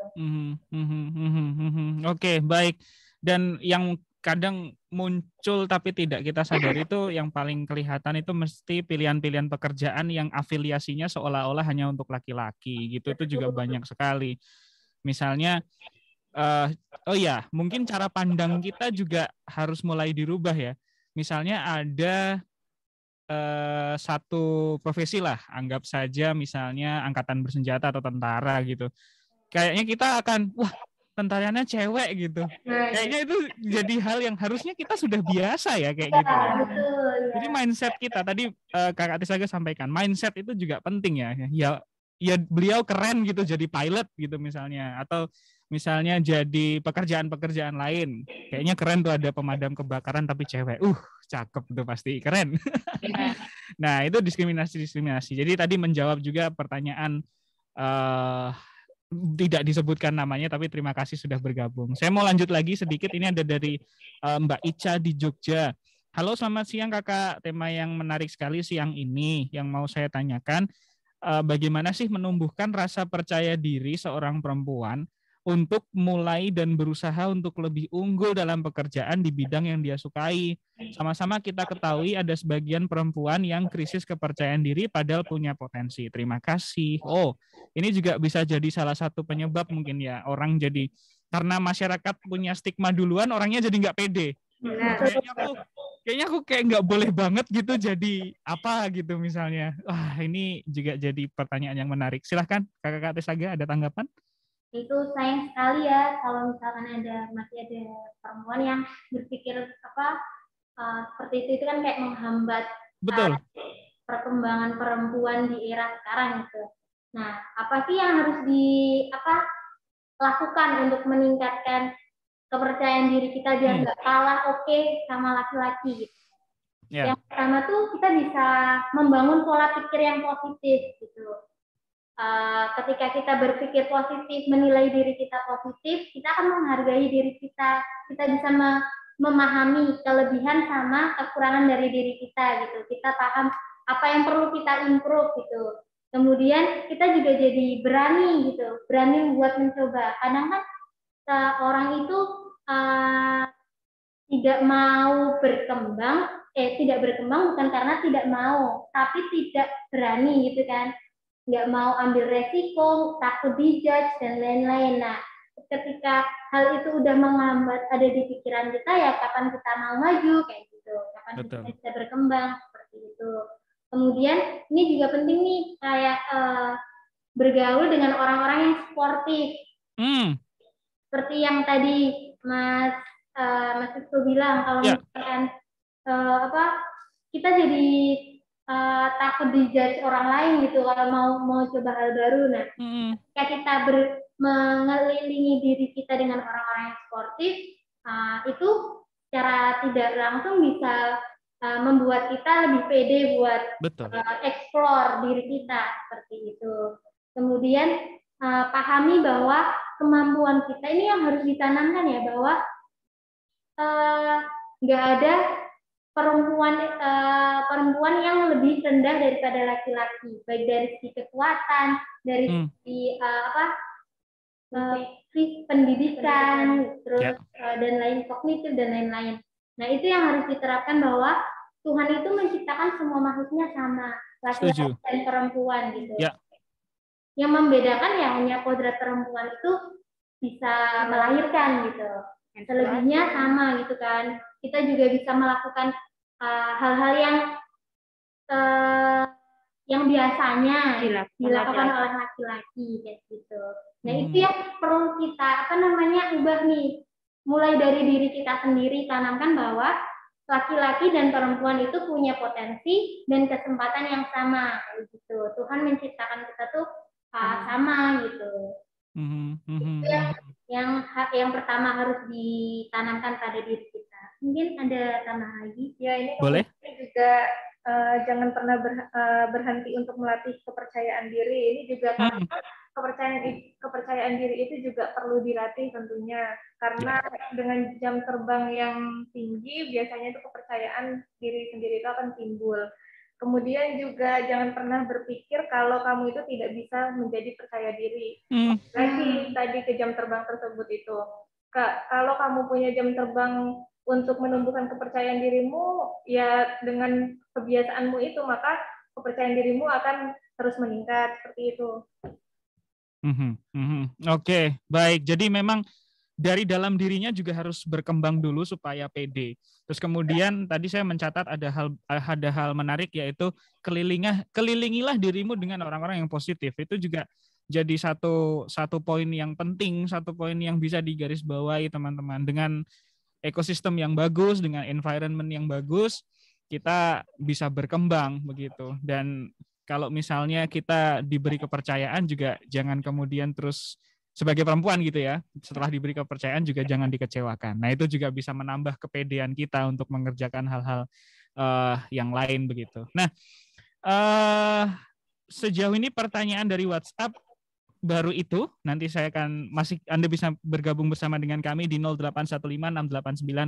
Speaker 1: Oke, baik. Dan yang kadang muncul tapi tidak kita sadari itu yang paling kelihatan itu mesti pilihan-pilihan pekerjaan yang afiliasinya seolah-olah hanya untuk laki-laki gitu. Itu juga banyak sekali. Misalnya mungkin cara pandang kita juga harus mulai dirubah ya. Misalnya ada satu profesi lah, anggap saja misalnya angkatan bersenjata atau tentara gitu. Kayaknya kita akan, wah tentaranya cewek gitu. Kayaknya itu jadi hal yang harusnya kita sudah biasa ya kayak gitu. Jadi mindset kita tadi Kakak Tesaga sampaikan, mindset itu juga penting ya. Ya beliau keren gitu jadi pilot gitu misalnya, atau misalnya jadi pekerjaan-pekerjaan lain. Kayaknya keren tuh ada pemadam kebakaran tapi cewek. Cakep tuh pasti keren. Nah, itu diskriminasi. Jadi tadi menjawab juga pertanyaan tidak disebutkan namanya, tapi terima kasih sudah bergabung. Saya mau lanjut lagi sedikit. Ini ada dari Mbak Ica di Jogja. Halo, selamat siang kakak. Tema yang menarik sekali siang ini yang mau saya tanyakan. bagaimana sih menumbuhkan rasa percaya diri seorang perempuan untuk mulai dan berusaha untuk lebih unggul dalam pekerjaan di bidang yang dia sukai. Sama-sama kita ketahui ada sebagian perempuan yang krisis kepercayaan diri padahal punya potensi. Terima kasih. Oh, ini juga bisa jadi salah satu penyebab mungkin ya, orang jadi karena masyarakat punya stigma duluan, orangnya jadi nggak pede. Kayaknya aku kayak nggak boleh banget gitu jadi apa gitu misalnya. Wah, ini juga jadi pertanyaan yang menarik. Silahkan Kakak Tesaga, ada tanggapan?
Speaker 2: Itu sayang sekali ya kalau misalkan masih ada perempuan yang berpikir seperti itu kan kayak menghambat
Speaker 1: Betul.
Speaker 2: Perkembangan perempuan di era sekarang gitu. Nah, apa sih yang harus lakukan untuk meningkatkan kepercayaan diri kita biar nggak kalah sama laki-laki gitu. Yang pertama tuh kita bisa membangun pola pikir yang positif gitu. Ketika kita berpikir positif, menilai diri kita positif, kita akan menghargai diri kita. Kita bisa memahami kelebihan sama kekurangan dari diri kita gitu. Kita paham apa yang perlu kita improve gitu. Kemudian kita juga jadi berani gitu, berani buat mencoba. Kadang kan orang itu tidak mau berkembang, tidak berkembang bukan karena tidak mau, tapi tidak berani gitu kan. Nggak mau ambil resiko, takut dijudge, dan lain-lain. Nah, ketika hal itu udah menghambat ada di pikiran kita, ya kapan kita mau maju, kayak gitu. Kapan kita bisa berkembang, seperti itu. Kemudian, ini juga penting nih, kayak bergaul dengan orang-orang yang sportif. Seperti yang tadi Mas Isco bilang, kalau misalkan kita jadi takut dijudge orang lain gitu kalau mau coba hal baru. Nah, ketika kita mengelilingi diri kita dengan orang-orang yang sportif, itu secara tidak langsung bisa membuat kita lebih pede buat explore diri kita seperti itu. Kemudian pahami bahwa kemampuan kita ini yang harus ditanamkan ya, bahwa nggak ada perempuan yang lebih rendah daripada laki-laki, baik dari segi kekuatan, dari segi pendidikan, terus dan lain kognitif dan lain-lain. Nah, itu yang harus diterapkan, bahwa Tuhan itu menciptakan semua makhluknya sama, laki-laki dan perempuan gitu. Yang membedakan ya hanya kodrat perempuan itu bisa melahirkan gitu. Selebihnya sama gitu kan. Kita juga bisa melakukan hal-hal yang biasanya dilakukan oleh laki-laki kayak gitu. Nah, itu yang perlu kita ubah nih. Mulai dari diri kita sendiri, tanamkan bahwa laki-laki dan perempuan itu punya potensi dan kesempatan yang sama kayak gitu. Tuhan menciptakan kita tuh sama gitu. Itu yang pertama harus ditanamkan pada diri kita. Mungkin ada tambahan lagi?
Speaker 3: Ya, ini
Speaker 1: boleh
Speaker 3: juga jangan pernah berhenti untuk melatih kepercayaan diri. Ini juga karena kepercayaan diri itu juga perlu dilatih tentunya. Karena dengan jam terbang yang tinggi, biasanya itu kepercayaan diri sendiri itu akan timbul. Kemudian juga jangan pernah berpikir kalau kamu itu tidak bisa menjadi percaya diri. Lagi tadi ke jam terbang tersebut itu. Kalau kamu punya jam terbang untuk menumbuhkan kepercayaan dirimu, ya dengan kebiasaanmu itu, maka kepercayaan dirimu akan terus meningkat, seperti itu.
Speaker 1: Oke, baik. Jadi memang dari dalam dirinya juga harus berkembang dulu supaya pede. Terus kemudian tadi saya mencatat ada hal menarik, yaitu kelilingilah dirimu dengan orang-orang yang positif. Itu juga jadi satu poin yang penting, satu poin yang bisa digarisbawahi teman-teman. Dengan ekosistem yang bagus, dengan environment yang bagus, kita bisa berkembang begitu. Dan kalau misalnya kita diberi kepercayaan juga jangan kemudian terus sebagai perempuan gitu ya, setelah diberi kepercayaan juga jangan dikecewakan. Nah, itu juga bisa menambah kepedean kita untuk mengerjakan hal-hal yang lain begitu. Nah, sejauh ini pertanyaan dari WhatsApp baru itu. Nanti saya akan Anda bisa bergabung bersama dengan kami di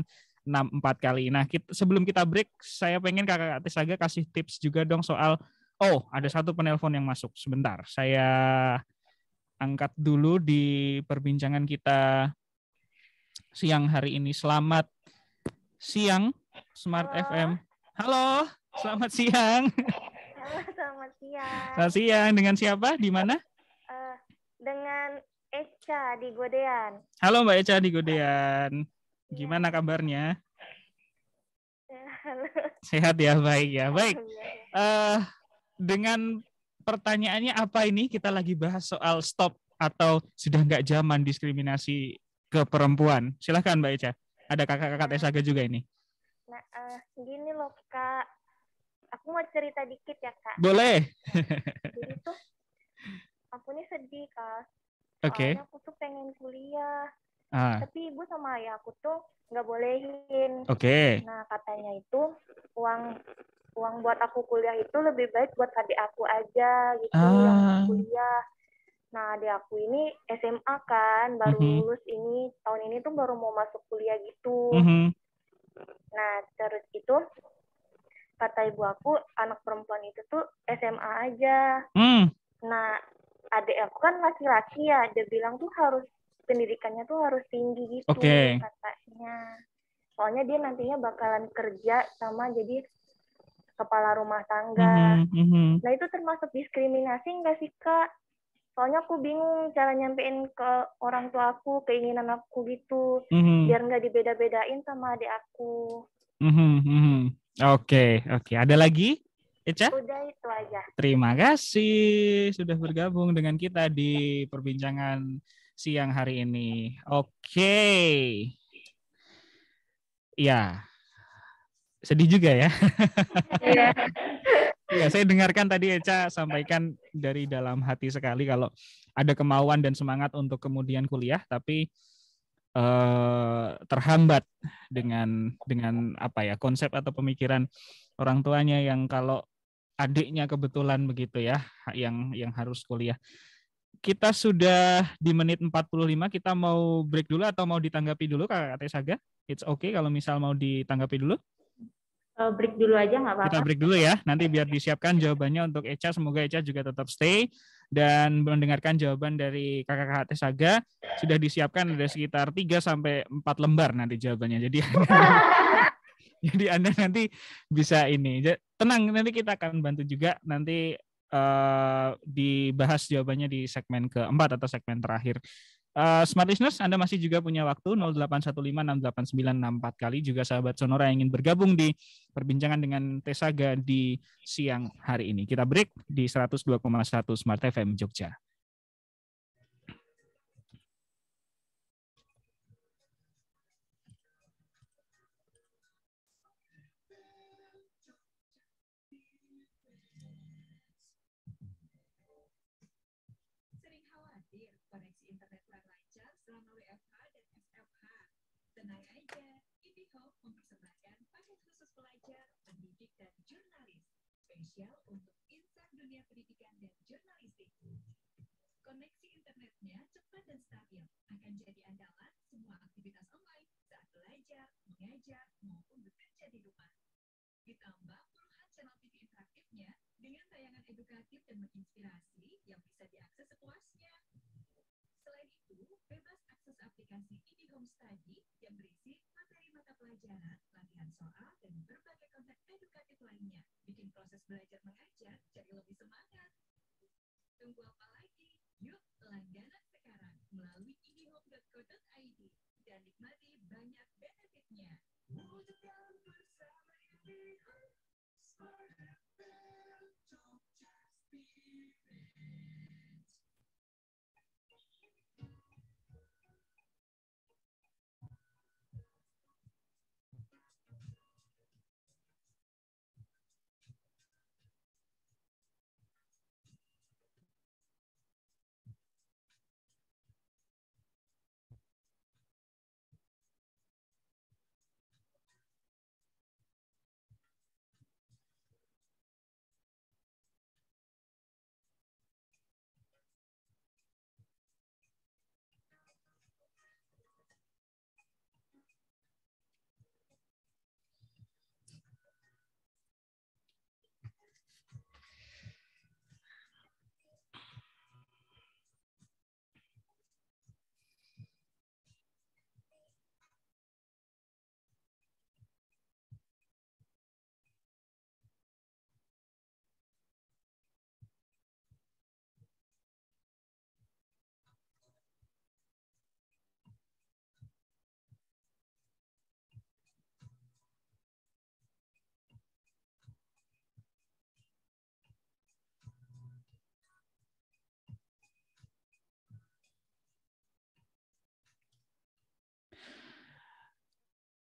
Speaker 1: 0815689664 kali. Nah, sebelum kita break, saya pengen Kakak Tesaga kasih tips juga dong soal Oh, ada satu penelpon yang masuk. Sebentar, saya angkat dulu di perbincangan kita siang hari ini. Selamat siang, Smart
Speaker 4: Halo.
Speaker 1: FM. Halo, selamat siang.
Speaker 4: Halo, selamat siang.
Speaker 1: Selamat siang. Dengan siapa? Di mana?
Speaker 4: Dengan Eca di Godean.
Speaker 1: Halo Mbak Eca di Godean. Gimana kabarnya?
Speaker 4: Halo.
Speaker 1: Sehat ya, baik ya. Baik. Dengan pertanyaannya apa ini? Kita lagi bahas soal stop atau sudah nggak zaman diskriminasi ke perempuan. Silahkan Mbak Eca. Ada kakak-kakak Tesaga juga ini.
Speaker 4: Nah, gini loh Kak. Aku mau cerita dikit ya Kak.
Speaker 1: Boleh.
Speaker 4: Jadi tuh aku nih sedih Kak.
Speaker 1: Oke.
Speaker 4: Soalnya aku tuh pengen kuliah.
Speaker 1: Ah,
Speaker 4: Tapi ibu sama ayah aku tuh nggak bolehin.
Speaker 1: oke.
Speaker 4: Nah, katanya itu uang buat aku kuliah itu lebih baik buat adik aku aja gitu yang
Speaker 1: Ah,
Speaker 4: kuliah. Nah, adik aku ini SMA kan, baru lulus ini, tahun ini tuh baru mau masuk kuliah gitu. Nah, terus itu, kata ibu aku, anak perempuan itu tuh SMA aja. Nah, adik aku kan laki-laki ya, dia bilang tuh pendidikannya tuh harus tinggi gitu, katanya. Soalnya dia nantinya bakalan kerja sama jadi kepala rumah tangga. Nah, itu termasuk diskriminasi nggak sih, Kak? Soalnya aku bingung cara nyampein ke orang tua aku, keinginan aku gitu. Biar nggak dibeda-bedain sama adik aku.
Speaker 1: Oke. Ada lagi, Eca?
Speaker 4: Udah itu aja.
Speaker 1: Terima kasih sudah bergabung dengan kita di perbincangan siang hari ini. Oke. Ya, sedih juga ya. Ya, saya dengarkan tadi Eca sampaikan dari dalam hati sekali kalau ada kemauan dan semangat untuk kemudian kuliah, tapi terhambat dengan apa ya, konsep atau pemikiran orang tuanya yang kalau adiknya kebetulan begitu ya yang harus kuliah. Kita sudah di menit 45, kita mau break dulu atau mau ditanggapi dulu Kak Tesaga? It's okay kalau misal mau ditanggapi dulu.
Speaker 2: Break dulu aja nggak apa-apa.
Speaker 1: Kita break dulu ya, nanti biar disiapkan jawabannya untuk Eca. Semoga Eca juga tetap stay dan mendengarkan jawaban dari kakak-kakak Tesaga. Sudah disiapkan ada sekitar 3-4 lembar nanti jawabannya. Jadi Anda nanti bisa ini. Tenang, nanti kita akan bantu juga. Nanti dibahas jawabannya di segmen keempat atau segmen terakhir. Smart listeners, Anda masih juga punya waktu 0815689684 kali. Juga sahabat Sonora yang ingin bergabung di perbincangan dengan Tesaga di siang hari ini. Kita break di 102,1 Smart FM Jogja.
Speaker 5: Koneksi internet kurang lancar selama WFH dan SFH. Tenang aja, IndiHome mempersembahkan paket khusus pelajar, pendidik, dan jurnalis. Spesial untuk insan dunia pendidikan dan jurnalistik. Koneksi internetnya cepat dan stabil, akan jadi andalan semua aktivitas online saat belajar, mengajar, maupun bekerja di rumah. Ditambah puluhan channel TV interaktifnya dengan tayangan edukatif dan menginspirasi yang bisa diakses sepuasnya. Selain itu, bebas akses aplikasi IndiHome Study yang berisi materi mata pelajaran, latihan soal, dan berbagai konten edukatif lainnya. Bikin proses belajar mengajar jadi lebih semangat. Tunggu apa lagi? Yuk, langganan sekarang melalui indihome.co.id dan nikmati banyak benefitnya. Wujudkan bersama IndiHome, Smart FM, Jogja Spirit.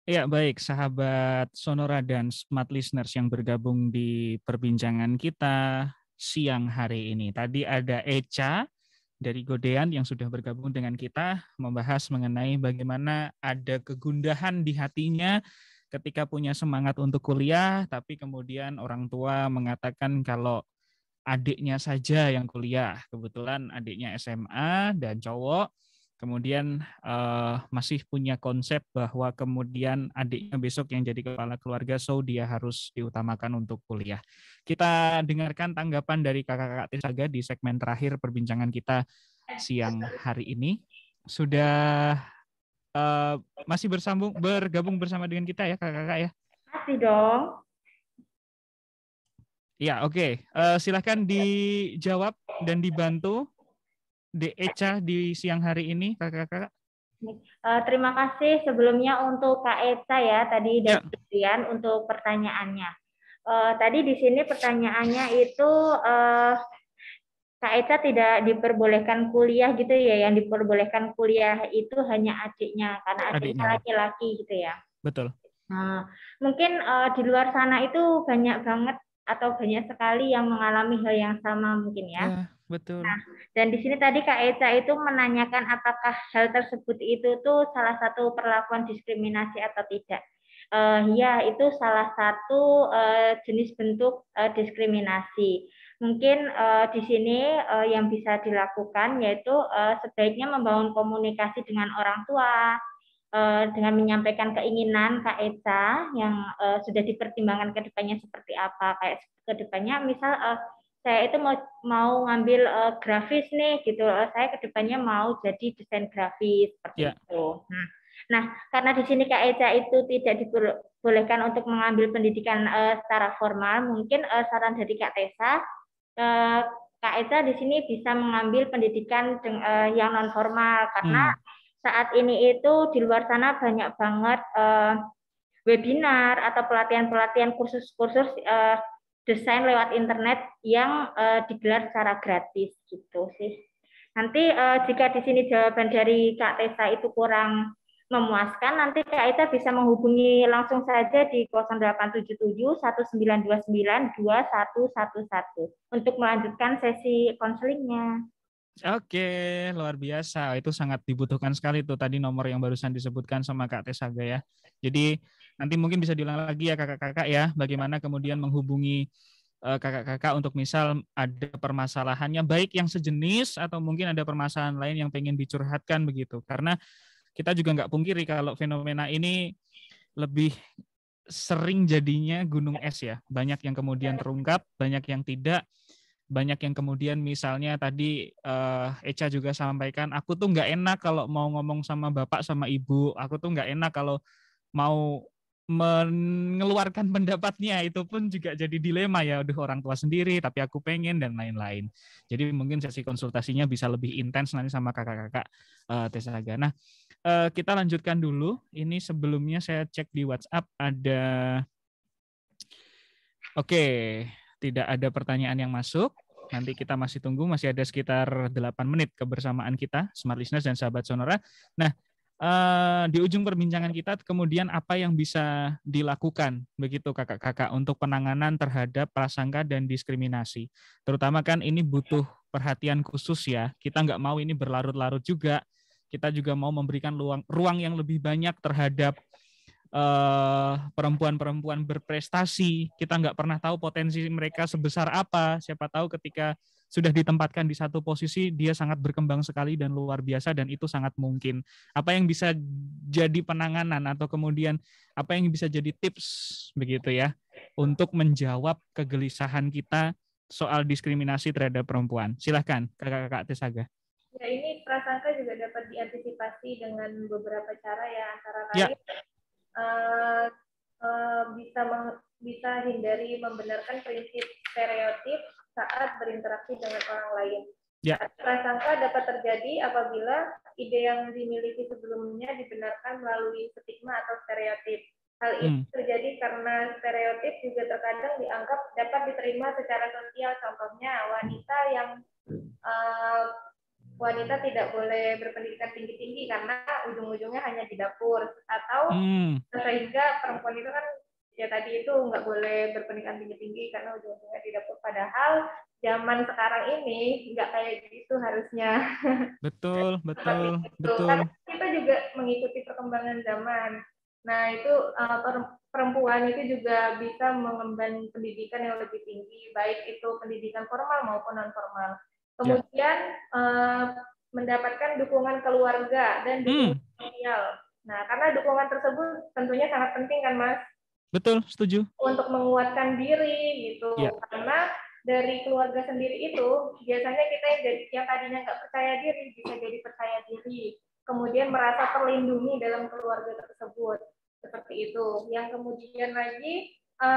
Speaker 1: Ya, baik sahabat Sonora dan Smart Listeners yang bergabung di perbincangan kita siang hari ini. Tadi ada Echa dari Godean yang sudah bergabung dengan kita membahas mengenai bagaimana ada kegundahan di hatinya ketika punya semangat untuk kuliah, tapi kemudian orang tua mengatakan kalau adiknya saja yang kuliah. Kebetulan adiknya SMA dan cowok. Kemudian masih punya konsep bahwa kemudian adiknya besok yang jadi kepala keluarga, so dia harus diutamakan untuk kuliah. Kita dengarkan tanggapan dari kakak-kakak Tesaga di segmen terakhir perbincangan kita siang hari ini. Sudah masih bergabung bersama dengan kita ya kakak-kakak ya?
Speaker 2: Masih dong.
Speaker 1: Ya, oke. Silahkan dijawab dan dibantu Echa di siang hari ini, kakak-kakak.
Speaker 2: Terima kasih sebelumnya untuk Kak Echa ya tadi
Speaker 1: Ya.
Speaker 2: dari Dian untuk pertanyaannya. Tadi di sini pertanyaannya itu Kak Echa tidak diperbolehkan kuliah gitu ya, yang diperbolehkan kuliah itu hanya adiknya karena adiknya laki-laki gitu ya.
Speaker 1: Betul.
Speaker 2: Nah, mungkin di luar sana itu banyak banget atau banyak sekali yang mengalami hal yang sama mungkin ya.
Speaker 1: Ya, betul.
Speaker 2: Nah, dan di sini tadi Kak Echa itu menanyakan apakah hal tersebut itu tuh salah satu perlakuan diskriminasi atau tidak. Ya, itu salah satu jenis bentuk diskriminasi. Mungkin di sini yang bisa dilakukan yaitu sebaiknya membangun komunikasi dengan orang tua, dengan menyampaikan keinginan Kak Echa yang sudah dipertimbangkan ke depannya seperti apa. Kayak ke depannya misal saya itu mau ngambil grafis nih gitu. Saya ke depannya mau jadi desain grafis seperti itu. Nah, karena di sini Kak Echa itu tidak dibolehkan untuk mengambil pendidikan secara formal, mungkin saran dari Kak Tessa, Kak Echa di sini bisa mengambil pendidikan yang non formal karena saat ini itu di luar sana banyak banget webinar atau pelatihan-pelatihan kursus-kursus desain lewat internet yang digelar secara gratis gitu sih. Nanti jika di sini jawaban dari Kak Tessa itu kurang memuaskan, nanti Kak Echa bisa menghubungi langsung saja di 0877 1929 2111 untuk melanjutkan sesi konselingnya.
Speaker 1: Oke, luar biasa. Itu sangat dibutuhkan sekali tuh tadi nomor yang barusan disebutkan sama Kak Tesaga ya. Jadi nanti mungkin bisa diulang lagi ya kakak-kakak ya, bagaimana kemudian menghubungi kakak-kakak untuk misal ada permasalahannya baik yang sejenis atau mungkin ada permasalahan lain yang pengen dicurhatkan begitu. Karena kita juga nggak pungkiri kalau fenomena ini lebih sering jadinya gunung es ya. Banyak yang kemudian terungkap, banyak yang tidak. Banyak yang kemudian misalnya tadi Echa juga sampaikan, aku tuh nggak enak kalau mau ngomong sama bapak sama ibu, aku tuh nggak enak kalau mau mengeluarkan pendapatnya, itu pun juga jadi dilema ya, aduh orang tua sendiri tapi aku pengen dan lain-lain. Jadi mungkin sesi konsultasinya bisa lebih intens nanti sama kakak-kakak Tesaga. Nah, kita lanjutkan dulu. Ini sebelumnya saya cek di WhatsApp ada, oke, tidak ada pertanyaan yang masuk. Nanti kita masih tunggu, masih ada sekitar 8 menit kebersamaan kita, Smart Listeners dan sahabat Sonora. Nah, di ujung perbincangan kita kemudian apa yang bisa dilakukan begitu kakak-kakak untuk penanganan terhadap prasangka dan diskriminasi. Terutama kan ini butuh perhatian khusus ya. Kita nggak mau ini berlarut-larut juga. Kita juga mau memberikan ruang yang lebih banyak terhadap perempuan-perempuan berprestasi. Kita nggak pernah tahu potensi mereka sebesar apa. Siapa tahu ketika sudah ditempatkan di satu posisi, dia sangat berkembang sekali dan luar biasa, dan itu sangat mungkin. Apa yang bisa jadi penanganan atau kemudian apa yang bisa jadi tips begitu ya untuk menjawab kegelisahan kita soal diskriminasi terhadap perempuan. Silahkan kakak-kakak Tesaga.
Speaker 3: Ya, ini prasangka juga dapat diantisipasi dengan beberapa cara ya, antara lain bisa hindari membenarkan prinsip stereotip saat berinteraksi dengan orang lain. Ya. Prasangka dapat terjadi apabila ide yang dimiliki sebelumnya dibenarkan melalui stigma atau stereotip. Hal ini terjadi karena stereotip juga terkadang dianggap dapat diterima secara sosial. Contohnya wanita yang wanita tidak boleh berpendidikan tinggi-tinggi karena ujung-ujungnya hanya di dapur, atau sehingga perempuan itu kan ya tadi itu nggak boleh berpendidikan tinggi-tinggi karena ujung-ujungnya di dapur. Padahal zaman sekarang ini nggak kayak gitu harusnya.
Speaker 1: Betul.
Speaker 3: Karena kita juga mengikuti perkembangan zaman. Nah itu perempuan itu juga bisa mengemban pendidikan yang lebih tinggi, baik itu pendidikan formal maupun non formal. Kemudian mendapatkan dukungan keluarga dan dukungan sosial. Nah, karena dukungan tersebut tentunya sangat penting kan, Mas?
Speaker 1: Betul, setuju.
Speaker 3: Untuk menguatkan diri gitu. Karena dari keluarga sendiri itu biasanya kita yang tadinya nggak percaya diri bisa jadi percaya diri. Kemudian merasa terlindungi dalam keluarga tersebut. Seperti itu. Yang kemudian lagi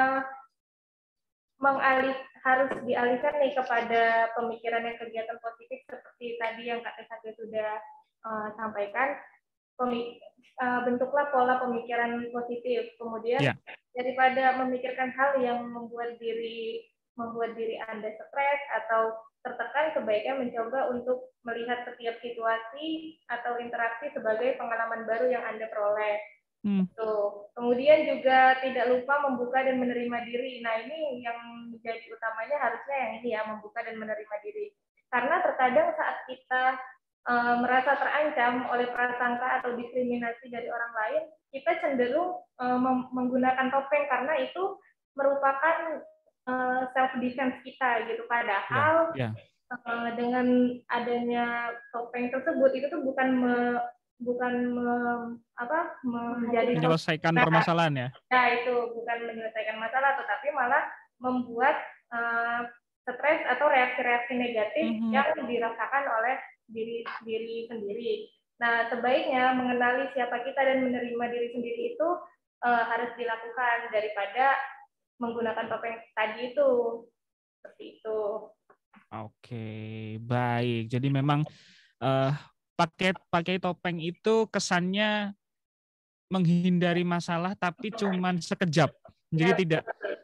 Speaker 3: harus dialihkan nih kepada pemikiran yang kegiatan positif seperti tadi yang Kak Tessa sudah sampaikan. Bentuklah pola pemikiran positif. Kemudian daripada memikirkan hal yang membuat diri Anda stres atau tertekan, sebaiknya mencoba untuk melihat setiap situasi atau interaksi sebagai pengalaman baru yang Anda peroleh. Kemudian juga tidak lupa membuka dan menerima diri. Nah, ini yang menjadi utamanya harusnya yang ini ya, membuka dan menerima diri. Karena terkadang saat kita merasa terancam oleh prasangka atau diskriminasi dari orang lain, kita cenderung menggunakan topeng karena itu merupakan self defense kita gitu. Padahal dengan adanya topeng tersebut itu tuh bukan menjadi
Speaker 1: menyelesaikan permasalahan ya.
Speaker 3: Ya, itu bukan menyelesaikan masalah, tetapi malah membuat stres atau reaksi-reaksi negatif yang dirasakan oleh diri sendiri. Nah, sebaiknya mengenali siapa kita dan menerima diri sendiri itu harus dilakukan daripada menggunakan topeng tadi itu. Seperti itu.
Speaker 1: Oke, baik. Jadi memang pakai topeng itu kesannya menghindari masalah, tapi cuman sekejap. Jadi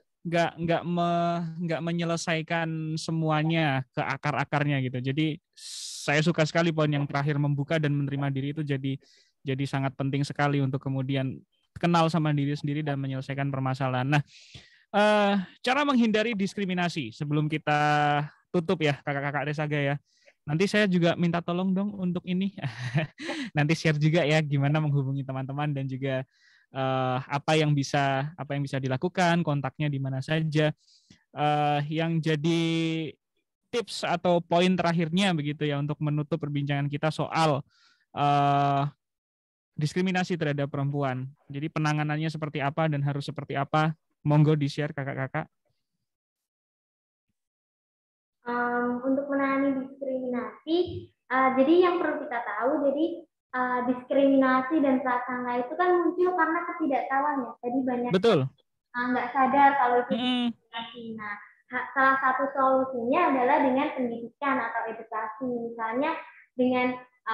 Speaker 1: nggak menyelesaikan semuanya ke akar-akarnya gitu. Jadi saya suka sekali poin yang terakhir, membuka dan menerima diri itu jadi sangat penting sekali untuk kemudian kenal sama diri sendiri dan menyelesaikan permasalahan. Nah, cara menghindari diskriminasi sebelum kita tutup ya kakak-kakak Tesaga ya. Nanti saya juga minta tolong dong untuk ini. Nanti share juga ya gimana menghubungi teman-teman dan juga apa yang bisa dilakukan, kontaknya di mana saja. Yang jadi tips atau poin terakhirnya begitu ya untuk menutup perbincangan kita soal diskriminasi terhadap perempuan. Jadi penanganannya seperti apa dan harus seperti apa? Monggo di-share kakak-kakak.
Speaker 2: Untuk menangani diskriminasi, jadi yang perlu kita tahu, jadi diskriminasi dan prasangka itu kan muncul karena ketidaktahuan ya. Jadi banyak nggak sadar kalau itu diskriminasi. Nah, salah satu solusinya adalah dengan pendidikan atau edukasi, misalnya dengan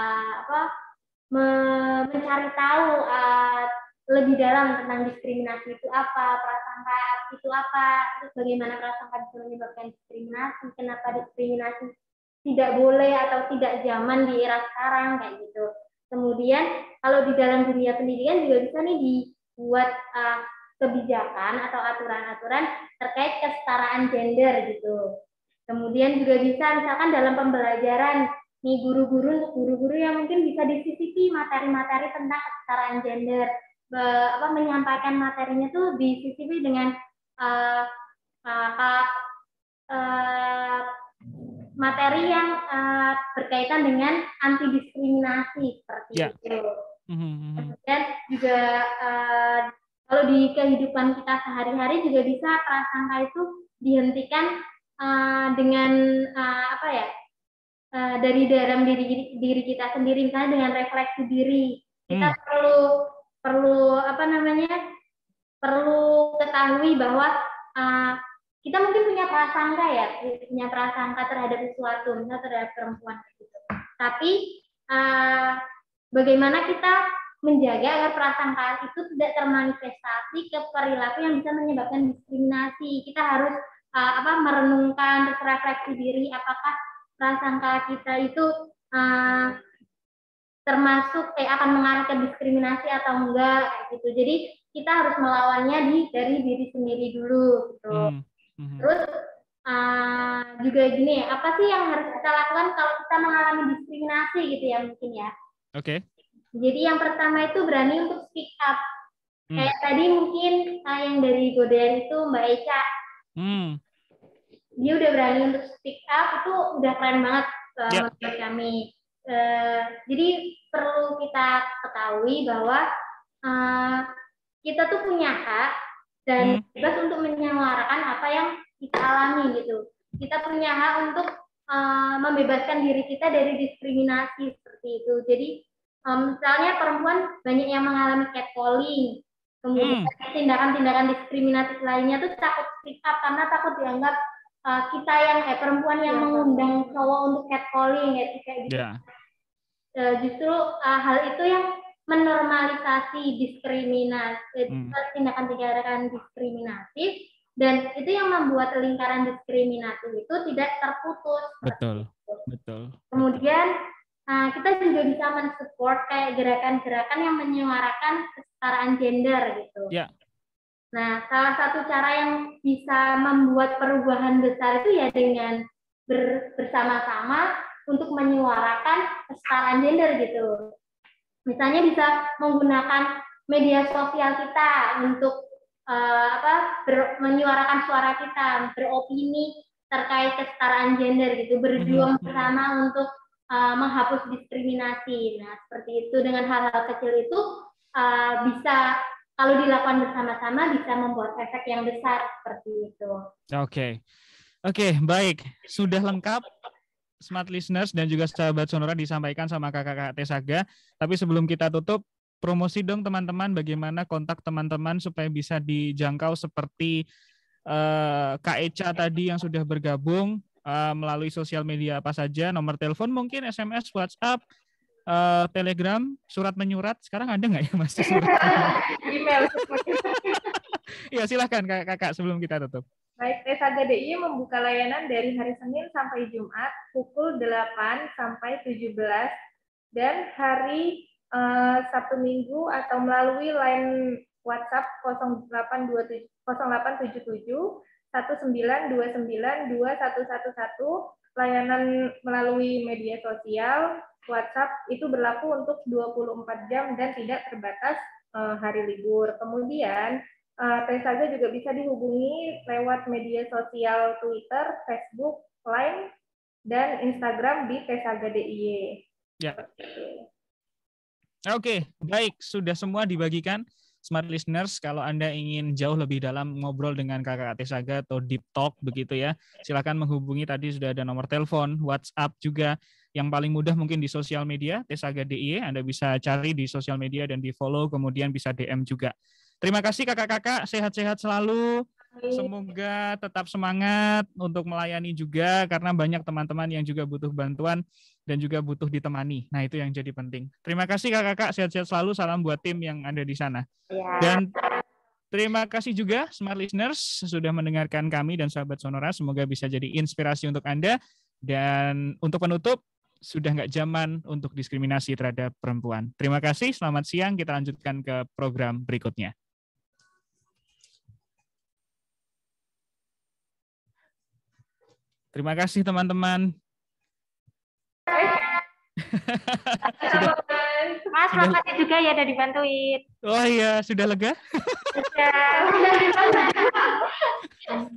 Speaker 2: mencari tahu lebih dalam tentang diskriminasi itu apa, prasangka itu apa, terus bagaimana prasangka bisa menyebabkan diskriminasi, kenapa diskriminasi tidak boleh atau tidak zaman di era sekarang kayak gitu. Kemudian kalau di dalam dunia pendidikan juga bisa nih dibuat kebijakan atau aturan-aturan terkait kesetaraan gender gitu. Kemudian juga bisa misalkan dalam pembelajaran nih guru-guru yang mungkin bisa disisipi materi-materi tentang kesetaraan gender. Menyampaikan materinya tuh disisipi dengan materi yang berkaitan dengan anti diskriminasi seperti itu. Kemudian juga kalau di kehidupan kita sehari-hari juga bisa prasangka itu dihentikan dengan dari dalam diri kita sendiri, misalnya dengan refleksi diri. Kita perlu ketahui bahwa kita mungkin punya prasangka terhadap sesuatu, misalnya terhadap perempuan gitu. Tapi bagaimana kita menjaga agar prasangka itu tidak termanifestasi ke perilaku yang bisa menyebabkan diskriminasi. Kita harus merenungkan, refleksi diri, apakah prasangka kita itu termasuk akan mengarah ke diskriminasi atau enggak kayak gitu. Jadi kita harus melawannya dari diri sendiri dulu gitu. Terus juga gini, apa sih yang harus kita lakukan kalau kita mengalami diskriminasi gitu ya mungkin ya.
Speaker 1: Oke.
Speaker 2: Jadi yang pertama itu berani untuk speak up. Kayak tadi mungkin yang dari Godean itu Mbak Eca. Dia udah berani untuk speak up, itu udah keren banget menurut kami. Jadi perlu kita ketahui bahwa kita tuh punya hak dan bebas untuk menyuarakan apa yang kita alami gitu. Kita punya hak untuk membebaskan diri kita dari diskriminasi seperti itu. Jadi misalnya perempuan banyak yang mengalami catcalling, kemudian tindakan-tindakan diskriminatif lainnya tuh takut speak up karena takut dianggap kita yang perempuan yang mengundang cowok untuk catcalling kayak gitu. Justru hal itu yang menormalisasi diskriminasi, tindakan-tindakan diskriminatif, dan itu yang membuat lingkaran diskriminatif itu tidak terputus. Betul. Kemudian kita juga bisa mensupport kayak gerakan-gerakan yang menyuarakan kesetaraan gender gitu. Nah, salah satu cara yang bisa membuat perubahan besar itu ya dengan bersama-sama untuk menyuarakan kesetaraan gender gitu. Misalnya bisa menggunakan media sosial kita untuk menyuarakan suara kita, beropini terkait kesetaraan gender gitu, berjuang bersama untuk menghapus diskriminasi. Nah, seperti itu dengan hal-hal kecil itu bisa kalau dilakukan bersama-sama bisa membuat efek yang besar seperti itu.
Speaker 1: Oke, baik. Sudah lengkap Smart Listeners dan juga sahabat Sonora disampaikan sama Kakak Tesaga. Tapi sebelum kita tutup, promosi dong teman-teman, bagaimana kontak teman-teman supaya bisa dijangkau seperti Kak Eca tadi yang sudah bergabung melalui sosial media apa saja, nomor telepon mungkin, SMS, WhatsApp, Telegram, surat menyurat. Sekarang ada nggak ya Mas?
Speaker 3: Email.
Speaker 1: Ya silahkan kakak sebelum kita tutup.
Speaker 3: Baik, Tesaga DIY membuka layanan dari hari Senin sampai Jumat pukul 8 sampai 17 dan hari Sabtu Minggu atau melalui line WhatsApp 0877 1929 2111. Layanan melalui media sosial WhatsApp itu berlaku untuk 24 jam dan tidak terbatas hari libur. Kemudian Tesaga juga bisa dihubungi lewat media sosial Twitter, Facebook, Line, dan Instagram di Tesaga DIY.
Speaker 1: Ya. Oke, baik. Sudah semua dibagikan. Smart Listeners, kalau Anda ingin jauh lebih dalam ngobrol dengan Kakak Tesaga atau deep talk begitu ya, silakan menghubungi, tadi sudah ada nomor telepon, WhatsApp juga. Yang paling mudah mungkin di sosial media, Tesaga DIY, Anda bisa cari di sosial media dan di follow, kemudian bisa DM juga. Terima kasih kakak-kakak, sehat-sehat selalu. Semoga tetap semangat untuk melayani juga, karena banyak teman-teman yang juga butuh bantuan dan juga butuh ditemani. Nah, itu yang jadi penting. Terima kasih kakak-kakak, sehat-sehat selalu. Salam buat tim yang ada di sana. Dan terima kasih juga Smart Listeners sudah mendengarkan kami dan sahabat Sonora. Semoga bisa jadi inspirasi untuk Anda. Dan untuk penutup, sudah nggak zaman untuk diskriminasi terhadap perempuan. Terima kasih, selamat siang. Kita lanjutkan ke program berikutnya. Terima kasih teman-teman.
Speaker 2: Mas, makasih juga ya udah dibantuin.
Speaker 1: Oh iya, sudah lega?
Speaker 2: Sudah.